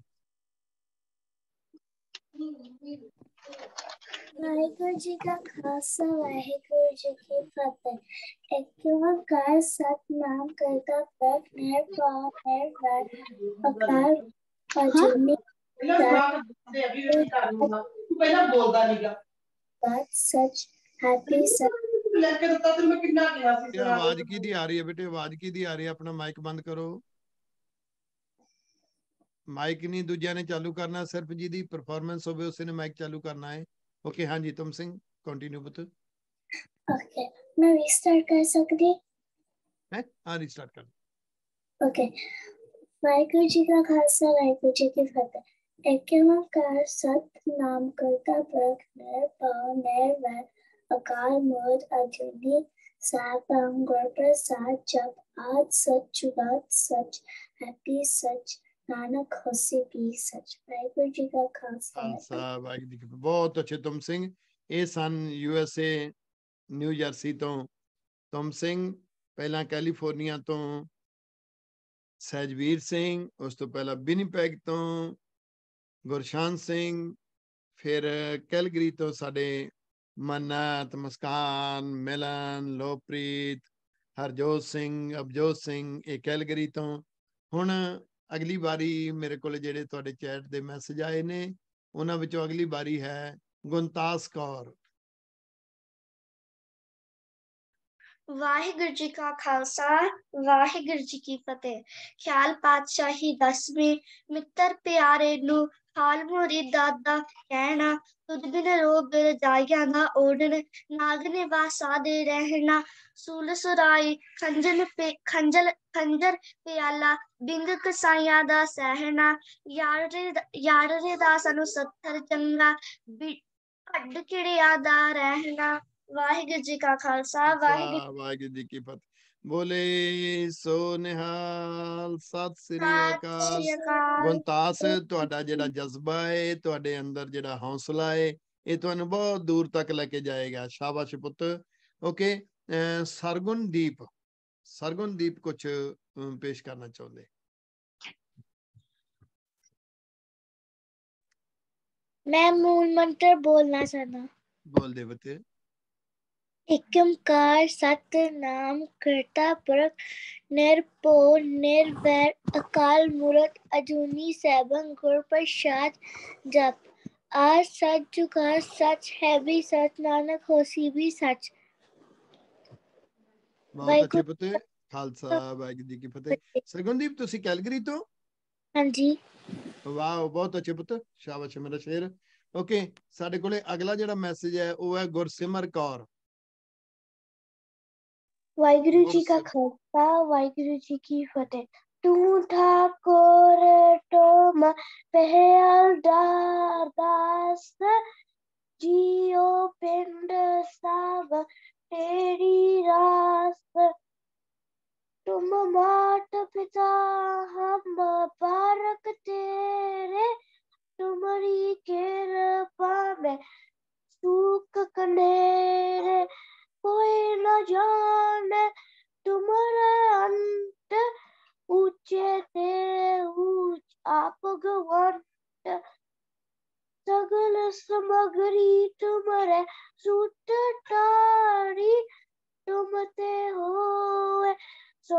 ਵਾਹਿਗੁਰੂ ਜੀ ਕਾ ਖਾਲਸਾ, ਵਾਹਿਗੁਰੂ ਜੀ ਕੀ ਫਤਿਹ। ਏਕ ਓਂਕਾਰ ਸਤਿਨਾਮ ਕਰਤਾ ਪੁਰਖ ਨਿਰਭਉ ਨਿਰਵੈਰ ਅਕਾਲ ਅਜੂਨੀ ਪਹਿਲਾਂ ਬੋਲਦਾ ਨਹੀਂਗਾ। ਸੱਚ ਹੈਪੀ ਆਵਾਜ਼ ਕਿਹਦੀ ਆ ਰਹੀ ਹੈ ਬੇਟੇ? ਆਵਾਜ਼ ਕਿਹਦੀ ਆ ਰਹੀ ਹੈ? ਆਪਣਾ ਮਾਈਕ ਬੰਦ ਕਰੋ। ਮਾਈਕ ਨਹੀਂ ਦੂਜਿਆਂ ਨੇ ਚਾਲੂ ਕਰਨਾ, ਸਿਰਫ ਜਿਹਦੀ ਪਰਫਾਰਮੈਂਸ ਹੋਵੇ ਉਸੇ ਨੇ ਮਾਈਕ ਚਾਲੂ ਕਰਨਾ ਹੈ। ਓਕੇ, ਹਾਂਜੀ ਤੁਮ ਸਿੰਘ, ਕੰਟੀਨਿਊ ਪੁੱਤ। ਓਕੇ, ਮੈਂ ਰੀਸਟਾਰਟ ਕਰ ਸਕਦੀ? ਹੈ, ਹਾਂ ਰੀਸਟਾਰਟ ਕਰ। ਓਕੇ, ਵਾਹਿਗੁਰੂ ਜੀ ਕਾ ਖਾਲਸਾ, ਵਾਹਿਗੁਰੂ ਜੀ ਕੀ ਫਤਿਹ। ਏਕ ਓਂਕਾਰ ਸਤਿਨਾਮ ਕਰਤਾ ਪੁਰਖ ਨਿਰਭਉ ਨਿਰਵੈਰ ਅਕਾਲ ਮੂਰਤ ਅਜੂਨੀ ਸੈਭੰ ਗੁਰ ਪ੍ਰਸਾਦਿ। ਜਪ ਆਦਿ ਸਚ ਜੁਗਾਦਿ ਸਚ ਹੈਪੀ ਸਚ ਨਾਨਕ ਹੋਸੀ ਵੀ ਸਚ। ਵਾਹਿਗੁਰੂ ਜੀ ਕਾ ਖਾਲਸਾ, ਵਾਹਿਗੁਰੂ ਜੀ ਕੀ ਫਤਿਹ। ਬਹੁਤ ਅੱਛੇ ਤੁਮ ਸਿੰਘ। ਇਹ ਸਨ USA ਨਿਊ ਜਰਸੀ ਤੋਂ ਤੁਮ ਸਿੰਘ, ਪਹਿਲਾਂ ਕੈਲੀਫੋਰਨੀਆ ਤੋਂ ਸਹਿਜਵੀਰ ਸਿੰਘ, ਉਸ ਤੋਂ ਪਹਿਲਾਂ ਵਿਨੀਪੈਗ ਤੋਂ ਗੁਰਸ਼ਾਨ ਸਿੰਘ, ਫਿਰ ਕੈਲਗਰੀ ਤੋਂ ਸਾਡੇ ਮੰਨਤ, ਮੁਸਕਾਨ, ਮਿਲਨ, ਲੋਕਪ੍ਰੀਤ, ਹਰਜੋਤ ਸਿੰਘ, ਅਭਜੋਤ ਸਿੰਘ, ਇਹ ਕੈਲਗਰੀ ਤੋਂ। ਹੁਣ ਅਗਲੀ ਵਾਰੀ ਮੇਰੇ ਕੋਲ ਜਿਹੜੇ ਤੁਹਾਡੇ ਚੈਟ ਦੇ ਮੈਸੇਜ ਆਏ ਨੇ, ਉਹਨਾਂ ਵਿੱਚੋਂ ਅਗਲੀ ਵਾਰੀ ਹੈ ਗੁਣਤਾਸ ਕੌਰ। ਵਾਹਿਗੁਰੂ ਜੀ ਕਾ ਖਾਲਸਾ, ਵਾਹਿਗੁਰੂ ਜੀ ਕੀ ਫਤਿਹ। ਖਿਆਲ ਪਾਤਸ਼ਾਹੀ 10ਵੀਂ, ਮਿੱਤਰ ਪਿਆਰੇ ਨੂੰ ਹਾਲ ਮੁਰੀਦ ਦਾਦਾ ਕਹਿਣਾ। ਤੁਧ ਬਿਨ ਰੋਗ ਰਜਾਈਆਂ ਦਾ ਓੜਨ, ਨਾਗ ਨਿਵਾਸਾ ਦੇ ਰਹਿਣਾ। ਸੂਲ ਸੁਰਾਈ ਖੰਜਰ ਪਿਆਲਾ, ਬਿੰਗ ਕਸਾਈਆਂ ਦਾ ਸਹਿਣਾ। ਯਾਰ ਦਾ ਸਾਨੂੰ ਸੱਥਰ ਚੰਗਾ, ਅੱਡ ਕਿੜਿਆ ਦਾ ਰਹਿਣਾ। ਵਾਹਿਗੁਰੂ ਜੀ ਕਾ ਖਾਲਸਾ, ਵਾਹਿਗੁਰੂ ਜੀ ਕੀ ਫਤਿਹ। ਬੋਲੇ ਸੋ ਨਿਹਾਲ, ਸਤਿ ਸ੍ਰੀ ਅਕਾਲ। ਗੁਣਤਾਸ, ਤੁਹਾਡਾ ਜਿਹੜਾ ਜਜ਼ਬਾ ਹੈ, ਤੁਹਾਡੇ ਅੰਦਰ ਜਿਹੜਾ ਹੌਸਲਾ ਹੈ, ਇਹ ਤੁਹਾਨੂੰ ਬਹੁਤ ਦੂਰ ਤੱਕ ਲੈ ਕੇ ਜਾਏਗਾ। ਸ਼ਾਬਾਸ਼ ਪੁੱਤ। ਓਕੇ, ਸਰਗੁਣਦੀਪ ਕੁਝ ਪੇਸ਼ ਕਰਨਾ ਚਾਹੁੰਦੇ? ਮੈਂ ਮੂਲ ਮੰਤਰ ਬੋਲਣਾ ਚਾਹਨਾ। ਬੋਲ ਦੇ ਬੱਤੇ। एक ओंकार सतनाम करता पुरख निरभउ निर्वैर अकाल मूरत अजूनी सैभं गुर प्रसाद जप आज सच जुगा सच है भी सच नानक होसी भी सच। बहुत अच्छे फतेह। खालसा वाहिगुरू जी की फतेह। सरगुणदीप ਤੁਸੀਂ ਕੈਲਗਰੀ ਤੋਂ? ਹਾਂਜੀ। ਵਾਹ ਬਹੁਤ ਅੱਛੇ ਪੁੱਤ, ਸ਼ਾਬਾਸ਼ ਮੇਰਾ ਸ਼ੇਰ। ਓਕੇ, ਸਾਡੇ ਕੋਲੇ ਅਗਲਾ ਜਿਹੜਾ ਮੈਸੇਜ ਹੈ ਉਹ ਹੈ ਗੁਰਸਿਮਰ ਕੌਰ। ਵਾਹਿਗੁਰੂ ਜੀ ਕਾ ਖਾਲਸਾ ਵਾਹਿਗੁਰੂ ਜੀ ਕੀ ਫਤਿਹ। ਤੂੰ ਠਾਕੁਰ ਟੋਮ ਪਹਿਲ ਦਾਸ ਜੀਓ ਪਿੰਡ ਸਭ ਤੇਰੀ ਰਾਸ तुम मात पिता हम बारक तेरे तुम्हारी कृपा में सुख कनेरे कोई न जाने तुम्हारा अंत ऊंचे ते ऊंच आप भगवंत सगल समगरी तुम्हारे सूत तारी तुम ते होए सो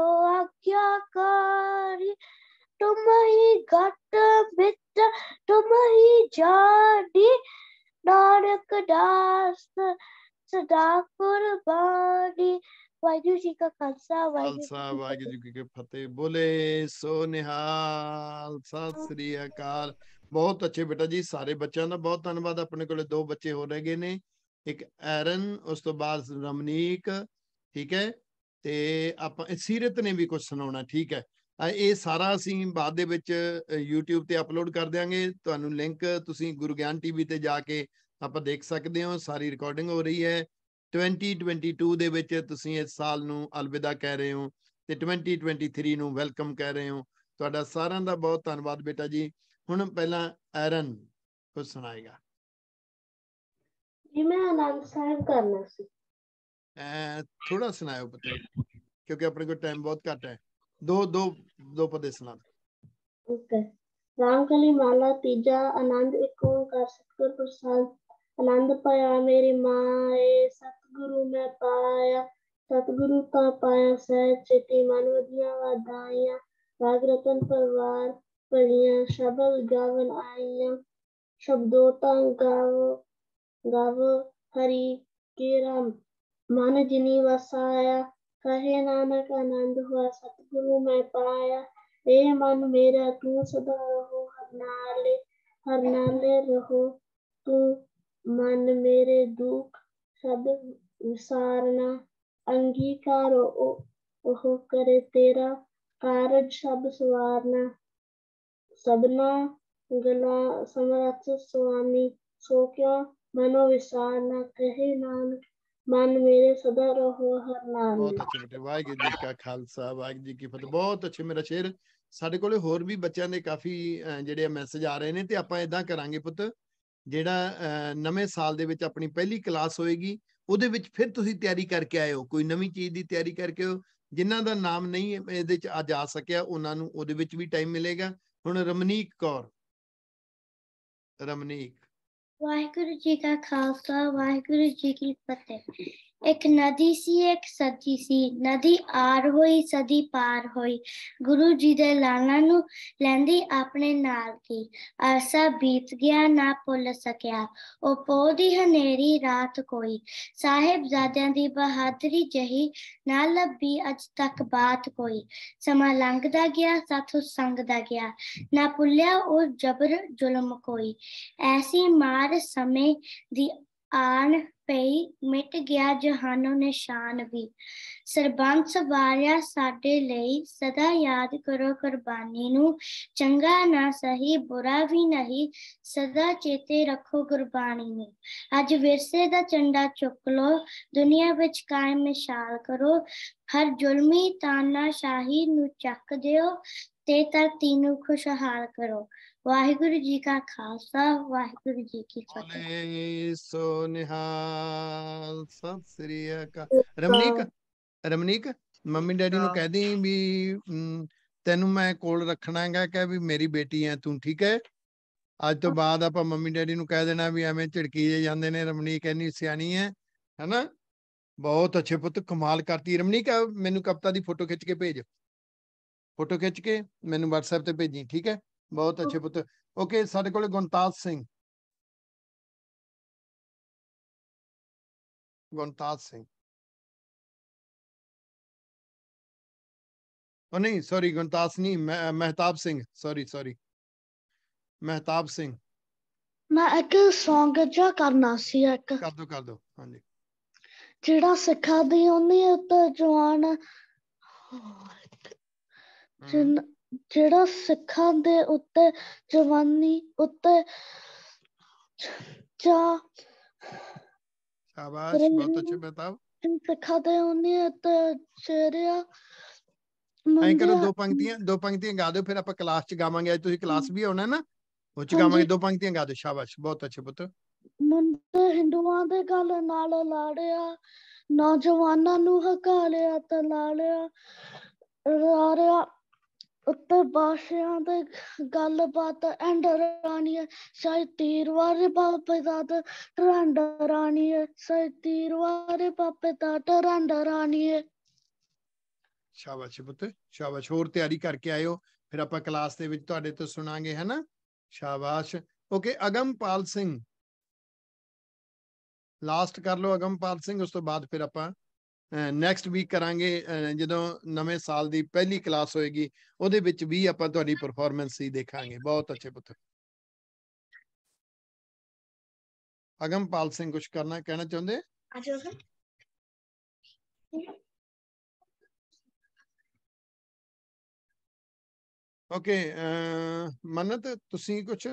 आज्ञाकारी तुम ही घट बिच तुम ही जानी नानक दास सदा कुर्बानी। वाहिगुरू जी का खालसा वाहिगुरू जी की फतेह। बोले सो निहाल। सत श्री अकाल। बहुत अच्छे बेटा जी, ਸਾਰੇ ਬੱਚਿਆਂ ਦਾ ਬਹੁਤ ਧੰਨਵਾਦ। ਆਪਣੇ ਕੋਲੇ 2 ਬੱਚੇ ਹੋ ਰਹੇ ਨੇ, ਇੱਕ ਐਰਨ, ਉਸ ਤੋਂ ਬਾਅਦ ਰਮਨੀਕ, ਠੀਕ ਹੈ, ਤੇ ਆਪਾਂ ਸੀਰਤ ਨੇ ਵੀ ਕੁਝ ਸੁਣਾਉਣਾ, ਠੀਕ ਹੈ। ਇਹ ਸਾਰਾ ਅਸੀਂ ਬਾਅਦ ਦੇ ਵਿੱਚ YouTube ਤੇ ਅਪਲੋਡ ਕਰ ਦਿਆਂਗੇ। ਤੁਹਾਨੂੰ ਲਿੰਕ ਤੁਸੀਂ ਗੁਰੂ ਗਿਆਨ TV ਤੇ ਜਾ ਕੇ ਆਪਾਂ ਦੇਖ ਸਕਦੇ ਹੋ। ਸਾਰੀ ਰਿਕਾਰਡਿੰਗ ਹੋ ਰਹੀ ਹੈ। 2022 ਦੇ ਵਿੱਚ ਤੁਸੀਂ ਇਸ ਸਾਲ ਨੂੰ ਅਲਵਿਦਾ ਕਹਿ ਰਹੇ ਹੋ ਤੇ 2023 ਨੂੰ ਵੈਲਕਮ ਕਹਿ ਰਹੇ ਹੋ। ਤੁਹਾਡਾ ਸਾਰਿਆਂ ਦਾ ਬਹੁਤ ਧੰਨਵਾਦ ਬੇਟਾ ਜੀ। ਹੁਣ ਪਹਿਲਾਂ ਐਰਨ ਕੁਝ ਸੁਣਾਏਗਾ ਜੀ। ਮੈਂ ਆਨੰਦ ਸਾਹਿਬ ਕਰਨਾ ਸੀ। ਥੋੜਾ ਸੁਣਾਇਓ ਪੁੱਤਰ, ਕਿਉਂਕਿ ਆਪਣੇ ਕੋਲ ਟਾਈਮ ਬਹੁਤ ਘੱਟ ਹੈ। ਦੋ ਪਦੇ ਸੁਣਾ ਦਿਓ। ਓਕੇ। ਰਾਮ ਕਲੀ ਮਾਲਾ ਤੀਜਾ। ਆਨੰਦ ਇੱਕ ਓਂਕਾਰ ਸਤਿਗੁਰ ਪ੍ਰਸਾਦ। ਆਨੰਦ ਪਾਇਆ ਮੇਰੀ ਮਾਏ ਸਤਿਗੁਰੂ ਮੈਂ ਪਾਇਆ। ਸਤਿਗੁਰੂ ਤਾਂ ਪਾਇਆ ਸਹਿਜ ਚੇਤੀ ਮਨ ਵਧੀਆਂ ਵਧਾਈਆਂ। ਰਾਗ ਰਤਨ ਪਰਵਾਰ ਭਲੀਆਂ ਸ਼ਬਦ ਗਾਵਨ ਆਈਆਂ। ਸ਼ਬਦੋ ਤਾਂ ਗਾਵ ਹਰੀ केरा मन जिनी वसाया। कहे नानक आनंद हुआ सतगुरु मैं पाया। ए मन मेरा तू सदा रहो हर नाले रहो। तू मन मेरे दुख सब विसारना। अंगीकार ओह करे तेरा कारज सब सवारना। सबना गला समरथ स्वामी सो क्यों मनो विसारना। कहे नानक मन मेरे सदा रहो हर नाम। ਬਹੁਤ ਅੱਛੇ ਬੇਟੇ। ਵਾਹਿਗੁਰੂ ਜੀ ਕਾ ਖਾਲਸਾ ਵਾਹਿਗੁਰੂ ਜੀ ਕੀ ਫਤਿਹ। ਬਹੁਤ ਅੱਛੇ ਮੇਰਾ ਸ਼ੇਰ। ਸਾਡੇ ਕੋਲੇ ਹੋਰ ਵੀ ਬੱਚਿਆਂ ਦੇ ਕਾਫੀ ਜਿਹੜੇ ਮੈਸੇਜ ਆ ਰਹੇ ਨੇ ਤੇ ਆਪਾਂ ਇਦਾਂ ਕਰਾਂਗੇ ਪੁੱਤ, ਜਿਹੜਾ ਨਵੇਂ ਸਾਲ ਦੇ ਵਿੱਚ ਆਪਣੀ ਪਹਿਲੀ ਕਲਾਸ ਹੋਏਗੀ ਉਹਦੇ ਵਿੱਚ ਫਿਰ ਤੁਸੀਂ ਤਿਆਰੀ ਕਰਕੇ ਆਇਓ, ਕੋਈ ਨਵੀਂ ਚੀਜ਼ ਦੀ ਤਿਆਰੀ ਕਰਕੇ ਆਇਓ। ਜਿਨ੍ਹਾਂ ਦਾ ਨਾਮ ਨਹੀਂ ਇਹਦੇ ਚ ਅੱਜ ਆ ਸਕਿਆ ਉਹਨਾਂ ਨੂੰ ਉਹਦੇ ਵਿੱਚ ਵੀ ਟਾਈਮ ਮਿਲੇਗਾ। ਹੁਣ ਰਮਨੀਕ ਕੌਰ। ਰਮਨੀਕ। ਵਾਹਿਗੁਰੂ ਜੀ ਕਾ ਖਾਲਸਾ ਵਾਹਿਗੁਰੂ ਜੀ ਕੀ ਫਤਿਹ। ਇੱਕ ਨਦੀ ਸੀ ਇੱਕ ਸੱਜੀ ਸੀ। ਨਦੀ ਆਰ ਹੋਈ ਸਦੀ ਪਾਰ ਹੋਈ। ਗੁਰੂ ਜੀ ਦੇ ਲਾਲਾਂ ਨੂੰ ਲੈਂਦੀ ਆਪਣੇ ਨਾਲ ਕੀ। ਅਰਸਾ ਬੀਤ ਗਿਆ ਨਾ ਭੁੱਲ ਸਕਿਆ ਉਹ ਪੋਹ ਦੀ ਹਨੇਰੀ ਰਾਤ ਕੋਈ। ਸਾਹਿਬਜ਼ਾਦਿਆਂ ਦੀ ਬਹਾਦਰੀ ਜਹੀ ਨਾ ਲੱਭੀ ਅੱਜ ਤੱਕ ਬਾਤ ਕੋਈ। ਸਮਾਂ ਲੰਘਦਾ ਗਿਆ ਸਾਥੋਂ ਸੰਗਦਾ ਗਿਆ ਨਾ ਭੁੱਲਿਆ ਉਹ ਜਬਰ ਜ਼ੁਲਮ ਕੋਈ। ਐਸੀ ਮਾਰ ਸਮੇਂ ਦੀ ਆਣ ਪਈ ਮਿਟ ਗਿਆ ਜਹਾਨੋਂ ਨਿਸ਼ਾਨ ਵੀ। ਸਰਬੰਸ ਵਾਰਿਆ ਸਾਡੇ ਲਈ ਸਦਾ ਯਾਦ ਕਰੋ ਕੁਰਬਾਨੀ ਨੂੰ। ਚੰਗਾ ਨਾ ਸਹੀ ਬੁਰਾ ਵੀ ਨਹੀਂ ਸਦਾ ਚੇਤੇ ਰੱਖੋ ਗੁਰਬਾਣੀ ਨੂੰ। ਅੱਜ ਵਿਰਸੇ ਦਾ ਝੰਡਾ ਚੁੱਕ ਲੋ ਦੁਨੀਆ ਵਿੱਚ ਕਾਇਮ ਮਿਸਾਲ ਕਰੋ। ਹਰ ਜ਼ੁਲਮੀ ਤਾਨਾਸ਼ਾਹੀ ਨੂੰ ਚੱਕ ਦਿਓ ਤੇ ਧਰਤੀ ਨੂੰ ਖੁਸ਼ਹਾਲ ਕਰੋ। ਵਾਹਿਗੁਰੂ ਜੀ ਕਾ ਖਾਲਸਾ ਵਾਹਿਗੁਰੂ ਜੀ ਕੀ ਫਤਿਹ। ਸੋ ਨਿਹਾਲ। ਸਤਿ ਸ੍ਰੀ ਅਕਾਲ। ਰਮਨੀਕ ਮੰਮੀ ਡੈਡੀ ਨੂੰ ਕਹਿ ਦੀ ਵੀ ਤੈਨੂੰ ਮੈਂ ਕੋਲ ਰੱਖਣਾ ਹੈਗਾ ਕਿ ਵੀ ਮੇਰੀ ਬੇਟੀ ਹੈ ਤੂੰ, ਠੀਕ ਹੈ। ਅੱਜ ਤੋਂ ਬਾਅਦ ਆਪਾਂ ਮੰਮੀ ਡੈਡੀ ਨੂੰ ਕਹਿ ਦੇਣਾ ਵੀ ਐਵੇਂ ਝਿੜਕੀ ਜੇ ਜਾਂਦੇ ਨੇ ਰਮਨੀਕ ਇੰਨੀ ਸਿਆਣੀ ਹੈ, ਹਨਾ। बहुत अच्छे पुत, कमाल करती। रमनीक मैनू कविता की फोटो खिंच के भेज, फोटो खिंच के मैनू WhatsApp ते भेजी, ठीक है। बहुत अच्छे पुत। ओके, साडे कोल गुणताज सिंह, गुणताज सिंह, ओ नहीं सॉरी, गुणताज नहीं, महताब सिंह, सॉरी महताब सिंह। मैं एक सॉन्ग जा करना सी एक, कर दो हाँ जी। ਜਿਹੜਾ ਸਿੱਖਾਂ ਦੀ ਉਹਨੇ ਉੱਤੇ ਜਵਾਨ, ਜਿਹੜਾ ਸਿੱਖਾਂ ਦੇ ਉੱਤੇ ਜਵਾਨੀ ਉੱਤੇ ਜਾ शाबाश, बहुत अच्छे महताब। ਸਿੱਖਾਂ ਦੇ ਉਹਨੇ ਉੱਤੇ ਚੇਰਿਆ ਐਂ ਕਰੋ, ਦੋ ਪੰਕਤੀਆਂ ਗਾ ਦਿਓ, ਫਿਰ ਆਪਾਂ ਕਲਾਸ ਚ ਗਾਵਾਂਗੇ। ਅੱਜ ਤੁਸੀਂ ਕਲਾਸ ਵੀ ਆਉਣਾ ਨਾ, ਉਹ ਚ ਗਾਵਾਂਗੇ। ਦੋ ਪੰਕਤੀਆਂ ਗਾ ਦਿਓ। ਸ਼ਾਬਾਸ਼, ਬਹੁਤ ਅੱਛੇ ਪੁੱਤ। ਮੁੰਡੇ ਹਿੰਦੂਆਂ ਦੇ ਗੱਲ ਨਾਲ ਲਾੜਿਆ, ਨੌਜਵਾਨਾਂ ਨੂੰ ਹਕਾ ਲਿਆ ਤੇ ਲਾੜਿਆ ਰਾਰਿਆ ਉੱਤੇ ਬਾਸ਼ਿਆਂ ਦੇ ਗੱਲਬਾਤ ਐਂਡ ਰਾਣੀ ਹੈ, ਸ਼ਾਇਦ ਤੀਰ ਵਾਰੇ ਬਾਬੇ ਦਾ ਟਰੰਡ ਰਾਣੀ ਹੈ, ਸ਼ਾਇਦ ਤੀਰ ਵਾਰੇ ਬਾਬੇ ਦਾ ਟਰੰਡ ਰਾਣੀ ਹੈ। ਸ਼ਾਬਾਸ਼ ਪੁੱਤ, ਸ਼ਾਬਾਸ਼। ਹੋਰ ਤਿਆਰੀ ਕਰਕੇ ਆਇਓ, ਫਿਰ ਆਪਾਂ ਕਲਾਸ ਦੇ ਵਿੱਚ ਤੁਹਾਡੇ ਤੋਂ ਸੁਣਾਂਗੇ, ਹੈ ਨਾ। ਸ਼ਾਬਾਸ਼। ਓਕੇ, ਅਗਮਪਾਲ ਸਿੰਘ ਲਾਸਟ ਕਰ ਲਓ, ਅਗਮਪਾਲ ਸਿੰਘ। ਉਸ ਤੋਂ ਬਾਅਦ ਫਿਰ ਆਪਾਂ ਨੈਕਸਟ ਵੀਕ ਕਰਾਂਗੇ, ਜਦੋਂ ਨਵੇਂ ਸਾਲ ਦੀ ਪਹਿਲੀ ਕਲਾਸ ਹੋਏਗੀ, ਉਹਦੇ ਵਿੱਚ ਵੀ ਆਪਾਂ ਤੁਹਾਡੀ ਪਰਫਾਰਮੈਂਸ ਹੀ ਦੇਖਾਂਗੇ। ਬਹੁਤ ਅੱਛੇ ਪੁੱਤ। ਅਗਮਪਾਲ ਸਿੰਘ ਕੁਝ ਕਹਿਣਾ ਚਾਹੁੰਦੇ? ਓਕੇ, ਮੰਨਤ ਤੁਸੀਂ ਕੁਝ?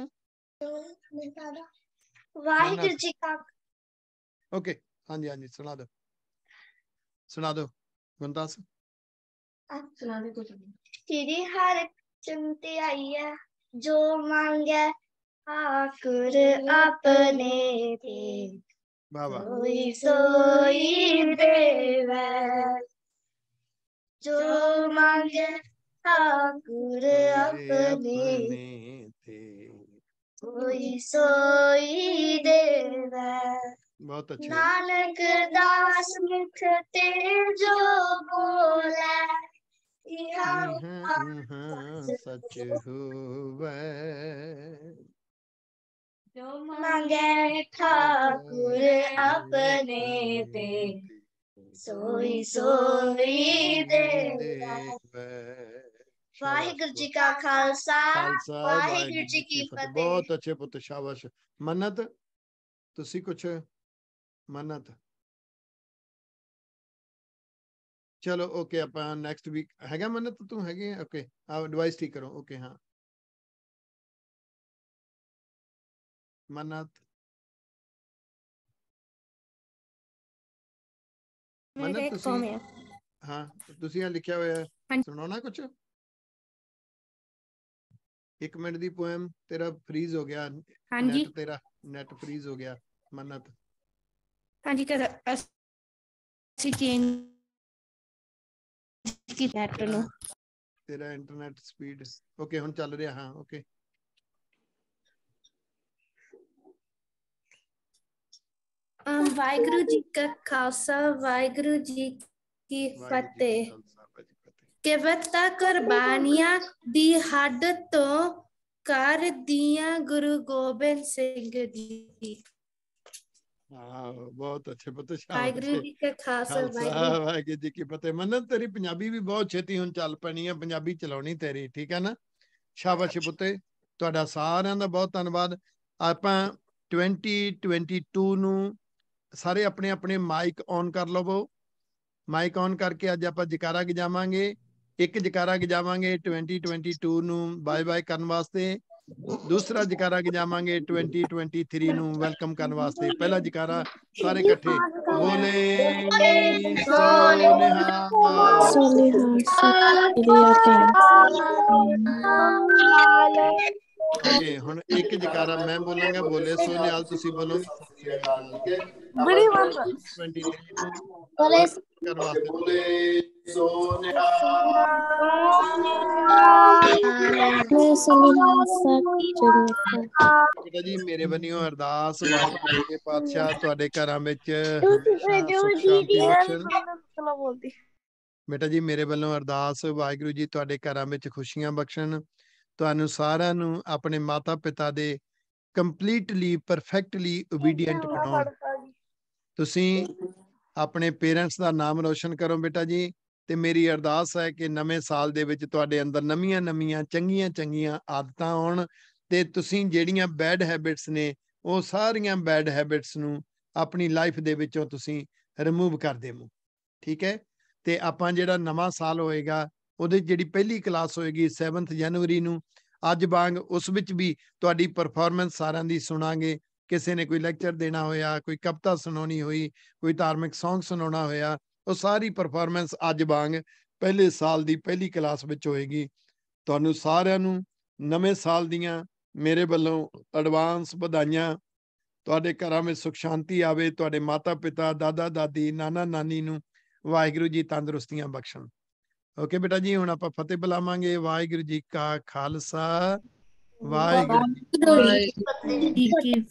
ਵਾਹਿਗੁਰੂ ਜੀ ਕਾ। ਓਕੇ, ਹਾਂਜੀ ਹਾਂਜੀ, ਸੁਣਾ ਦਿਓ ਗੁਰਦਾਸ। ਸੁਣਾ ਦੇ ਕੁਝ। ਤੇਰੀ ਹਰ ਚਿੰਤੇ ਆਈ ਹੈ, ਜੋ ਮੰਗੈ ਠਾਕੁਰ ਆਪਣੇ ਤੇ, ਸੋਈ ਸੋਈ ਦੇਵੈ, ਜੋ ਮੰਗੈ ਠਾकुर अपने ते, सोई सोई देवै। बहुत अच्छे। नानक दास मुख ते जो बोलै, सच होवै, जो मांगै ठाकुर अपने ते, सोई सोई देवै। वाहिगुरु जी का खालसा, वाहिगुरु जी की फतेह। बहुत अच्छे पुत, शाबाश। मन्नत तुसी कुछ? मन्नत चलो ओके, आप नैक्सट वीक हैगा। मन्नत तू हैगे? ओके, आप डिवाइस ठीक करो। ओके हाँ मन्नत, मन्नत तुसी हाँ तुसी यहाँ लिखा हुआ है, सुनाना कुछ। 1 मिनट दी पोएम। तेरा फ्रीज हो गया, नेट तेरा नेट फ्रीज हो गया। मन्नत हाँ जी, कर तेरा इंटरनेट स्पीड ओके हुन चल रहा। हाँ ओके, वाहिगुरु जी का खालसा, वाहिगुरु जी की फतेह। ਕਿਵਤਾ ਕੁਰਬਾਨੀਆਂ ਦੀ ਹੱਦ ਤੋਂ ਕਰ ਦੀਆਂ ਗੁਰੂ ਗੋਬਿੰਦ ਸਿੰਘ ਜੀ। हाँ बहुत अच्छे पता। वाहिगुरु जी का खालसा, वाहिगुरु जी की फतेह। मन्नत तेरी पंजाबी भी बहुत छेती हुन चल पैनी है, पंजाबी चलाउणी तेरी, ठीक है ना। शाबाश पुत्ते, तुहाडा सारिਆਂ ਦਾ बहुत धन्यवाद। ਆਪਾਂ 2022 ਨੂੰ ਸਾਰੇ ਆਪਣੇ ਆਪਣੇ ਮਾਈਕ ਔਨ ਕਰ ਲਵੋ। ਮਾਈਕ ਔਨ ਕਰਕੇ ਅੱਜ ਆਪਾਂ ਜਕਾਰਾ ਗਜਾਵਾਂਗੇ। ਇੱਕ ਜਕਾਰਾ ਗਜਾਵਾਂਗੇ 2022 ਨੂੰ ਬਾਏ ਬਾਏ ਕਰਨ ਵਾਸਤੇ। ਦੂਸਰਾ ਜਕਾਰਾ ਗਜਾਵਾਂਗੇ 2023 ਨੂੰ ਵੈਲਕਮ ਕਰਨ ਵਾਸਤੇ। ਪਹਿਲਾ ਜਕਾਰਾ ਸਾਰੇ ਇਕੱਠੇ ਬੋਲੇ ਸੋ ਨਿਹਾਲ। ਓਕੇ, ਹੁਣ ਇੱਕ ਜਕਾਰਾ ਮੈਂ ਬੋਲਾਂਗਾ, ਬੋਲੇ ਸੋ ਨਿਹਾਲ ਤੁਸੀਂ ਬੋਲੋਗੇ ਸਤਿ ਸ੍ਰੀ ਅਕਾਲ, ਠੀਕ ਹੈ। ਬੜੀ ਬਾਤ ਕਰਨ ਵਾਸਤੇ ਬੋਲੇ ਸੋ ਨਿਹਾਲ। ਬੇਟਾ ਜੀ ਮੇਰੇ ਵੱਲੋਂ ਅਰਦਾਸ ਵਾਹਿਗੁਰੂ ਜੀ ਦੇ ਪਾਤਸ਼ਾਹ ਤੁਹਾਡੇ ਘਰਾਂ ਵਿੱਚ ਹਮੇਸ਼ਾ ਸੁਖ ਸ਼ਾਂਤੀ ਬਖਸ਼ਣ। ਬੇਟਾ ਜੀ ਮੇਰੇ ਵੱਲੋਂ ਅਰਦਾਸ ਵਾਹਿਗੁਰੂ ਜੀ ਤੁਹਾਡੇ ਘਰਾਂ ਵਿੱਚ ਖੁਸ਼ੀਆਂ ਬਖਸ਼ਣ, ਤੁਹਾਨੂੰ ਸਾਰਿਆਂ ਨੂੰ ਆਪਣੇ ਮਾਤਾ ਪਿਤਾ ਦੇ ਕੰਪਲੀਟਲੀ ਪਰਫੈਕਟਲੀ ਓਬੀਡੀਐਂਟ ਬਣਾਉਣ। ਤੁਸੀਂ ਆਪਣੇ ਪੇਰੈਂਟਸ ਦਾ ਨਾਮ ਰੋਸ਼ਨ ਕਰੋ ਬੇਟਾ ਜੀ। ਤੇ ਮੇਰੀ ਅਰਦਾਸ ਹੈ ਕਿ ਨਵੇਂ ਸਾਲ ਦੇ ਵਿੱਚ ਤੁਹਾਡੇ ਅੰਦਰ ਨਵੀਆਂ ਚੰਗੀਆਂ ਆਦਤਾਂ ਆਉਣ ਤੇ ਤੁਸੀਂ ਜਿਹੜੀਆਂ ਬੈਡ ਹੈਬਿਟਸ ਨੇ ਉਹ ਸਾਰੀਆਂ ਬੈਡ ਹੈਬਿਟਸ ਨੂੰ ਆਪਣੀ ਲਾਈਫ ਦੇ ਵਿੱਚੋਂ ਤੁਸੀਂ ਰਿਮੂਵ ਕਰ ਦੇਵੋ। ਠੀਕ ਹੈ। ਤੇ ਆਪਾਂ ਜਿਹੜਾ ਨਵਾਂ ਸਾਲ ਹੋਏਗਾ ਉਹਦੇ ਜਿਹੜੀ ਪਹਿਲੀ ਕਲਾਸ ਹੋਏਗੀ 7 ਜਨਵਰੀ ਨੂੰ, ਅੱਜ ਵਾਂਗ ਉਸ ਵਿੱਚ ਵੀ ਤੁਹਾਡੀ ਪਰਫਾਰਮੈਂਸ ਸਾਰਿਆਂ ਦੀ ਸੁਣਾਂਗੇ। ਕਿਸੇ ਨੇ ਕੋਈ ਲੈਕਚਰ ਦੇਣਾ ਹੋਇਆ, ਕੋਈ ਕਵਿਤਾ ਸੁਣਾਉਣੀ ਹੋਈ, ਕੋਈ ਧਾਰਮਿਕ ਸੌਂਗ ਸੁਣਾਉਣਾ ਹੋਇਆ, ਉਹ ਸਾਰੀ ਪਰਫਾਰਮੈਂਸ ਅੱਜ ਵਾਂਗ ਪਹਿਲੇ ਸਾਲ ਦੀ ਪਹਿਲੀ ਕਲਾਸ ਵਿੱਚ ਹੋਏਗੀ। ਤੁਹਾਨੂੰ ਸਾਰਿਆਂ ਨੂੰ ਨਵੇਂ ਸਾਲ ਦੀਆਂ ਮੇਰੇ ਵੱਲੋਂ ਐਡਵਾਂਸ ਵਧਾਈਆਂ। ਤੁਹਾਡੇ ਘਰਾਂ ਵਿੱਚ ਸੁਖ ਸ਼ਾਂਤੀ ਆਵੇ, ਤੁਹਾਡੇ ਮਾਤਾ ਪਿਤਾ, ਦਾਦਾ ਦਾਦੀ, ਨਾਨਾ ਨਾਨੀ ਨੂੰ ਵਾਹਿਗੁਰੂ ਜੀ ਤੰਦਰੁਸਤੀਆਂ ਬਖਸ਼ਣ। ਓਕੇ ਬੇਟਾ ਜੀ, ਹੁਣ ਆਪਾਂ ਫਤਿਹ ਬੁਲਾਵਾਂਗੇ। ਵਾਹਿਗੁਰੂ ਜੀ ਕਾ ਖਾਲਸਾ, ਵਾਹਿਗੁਰੂ ਜੀ ਕੀ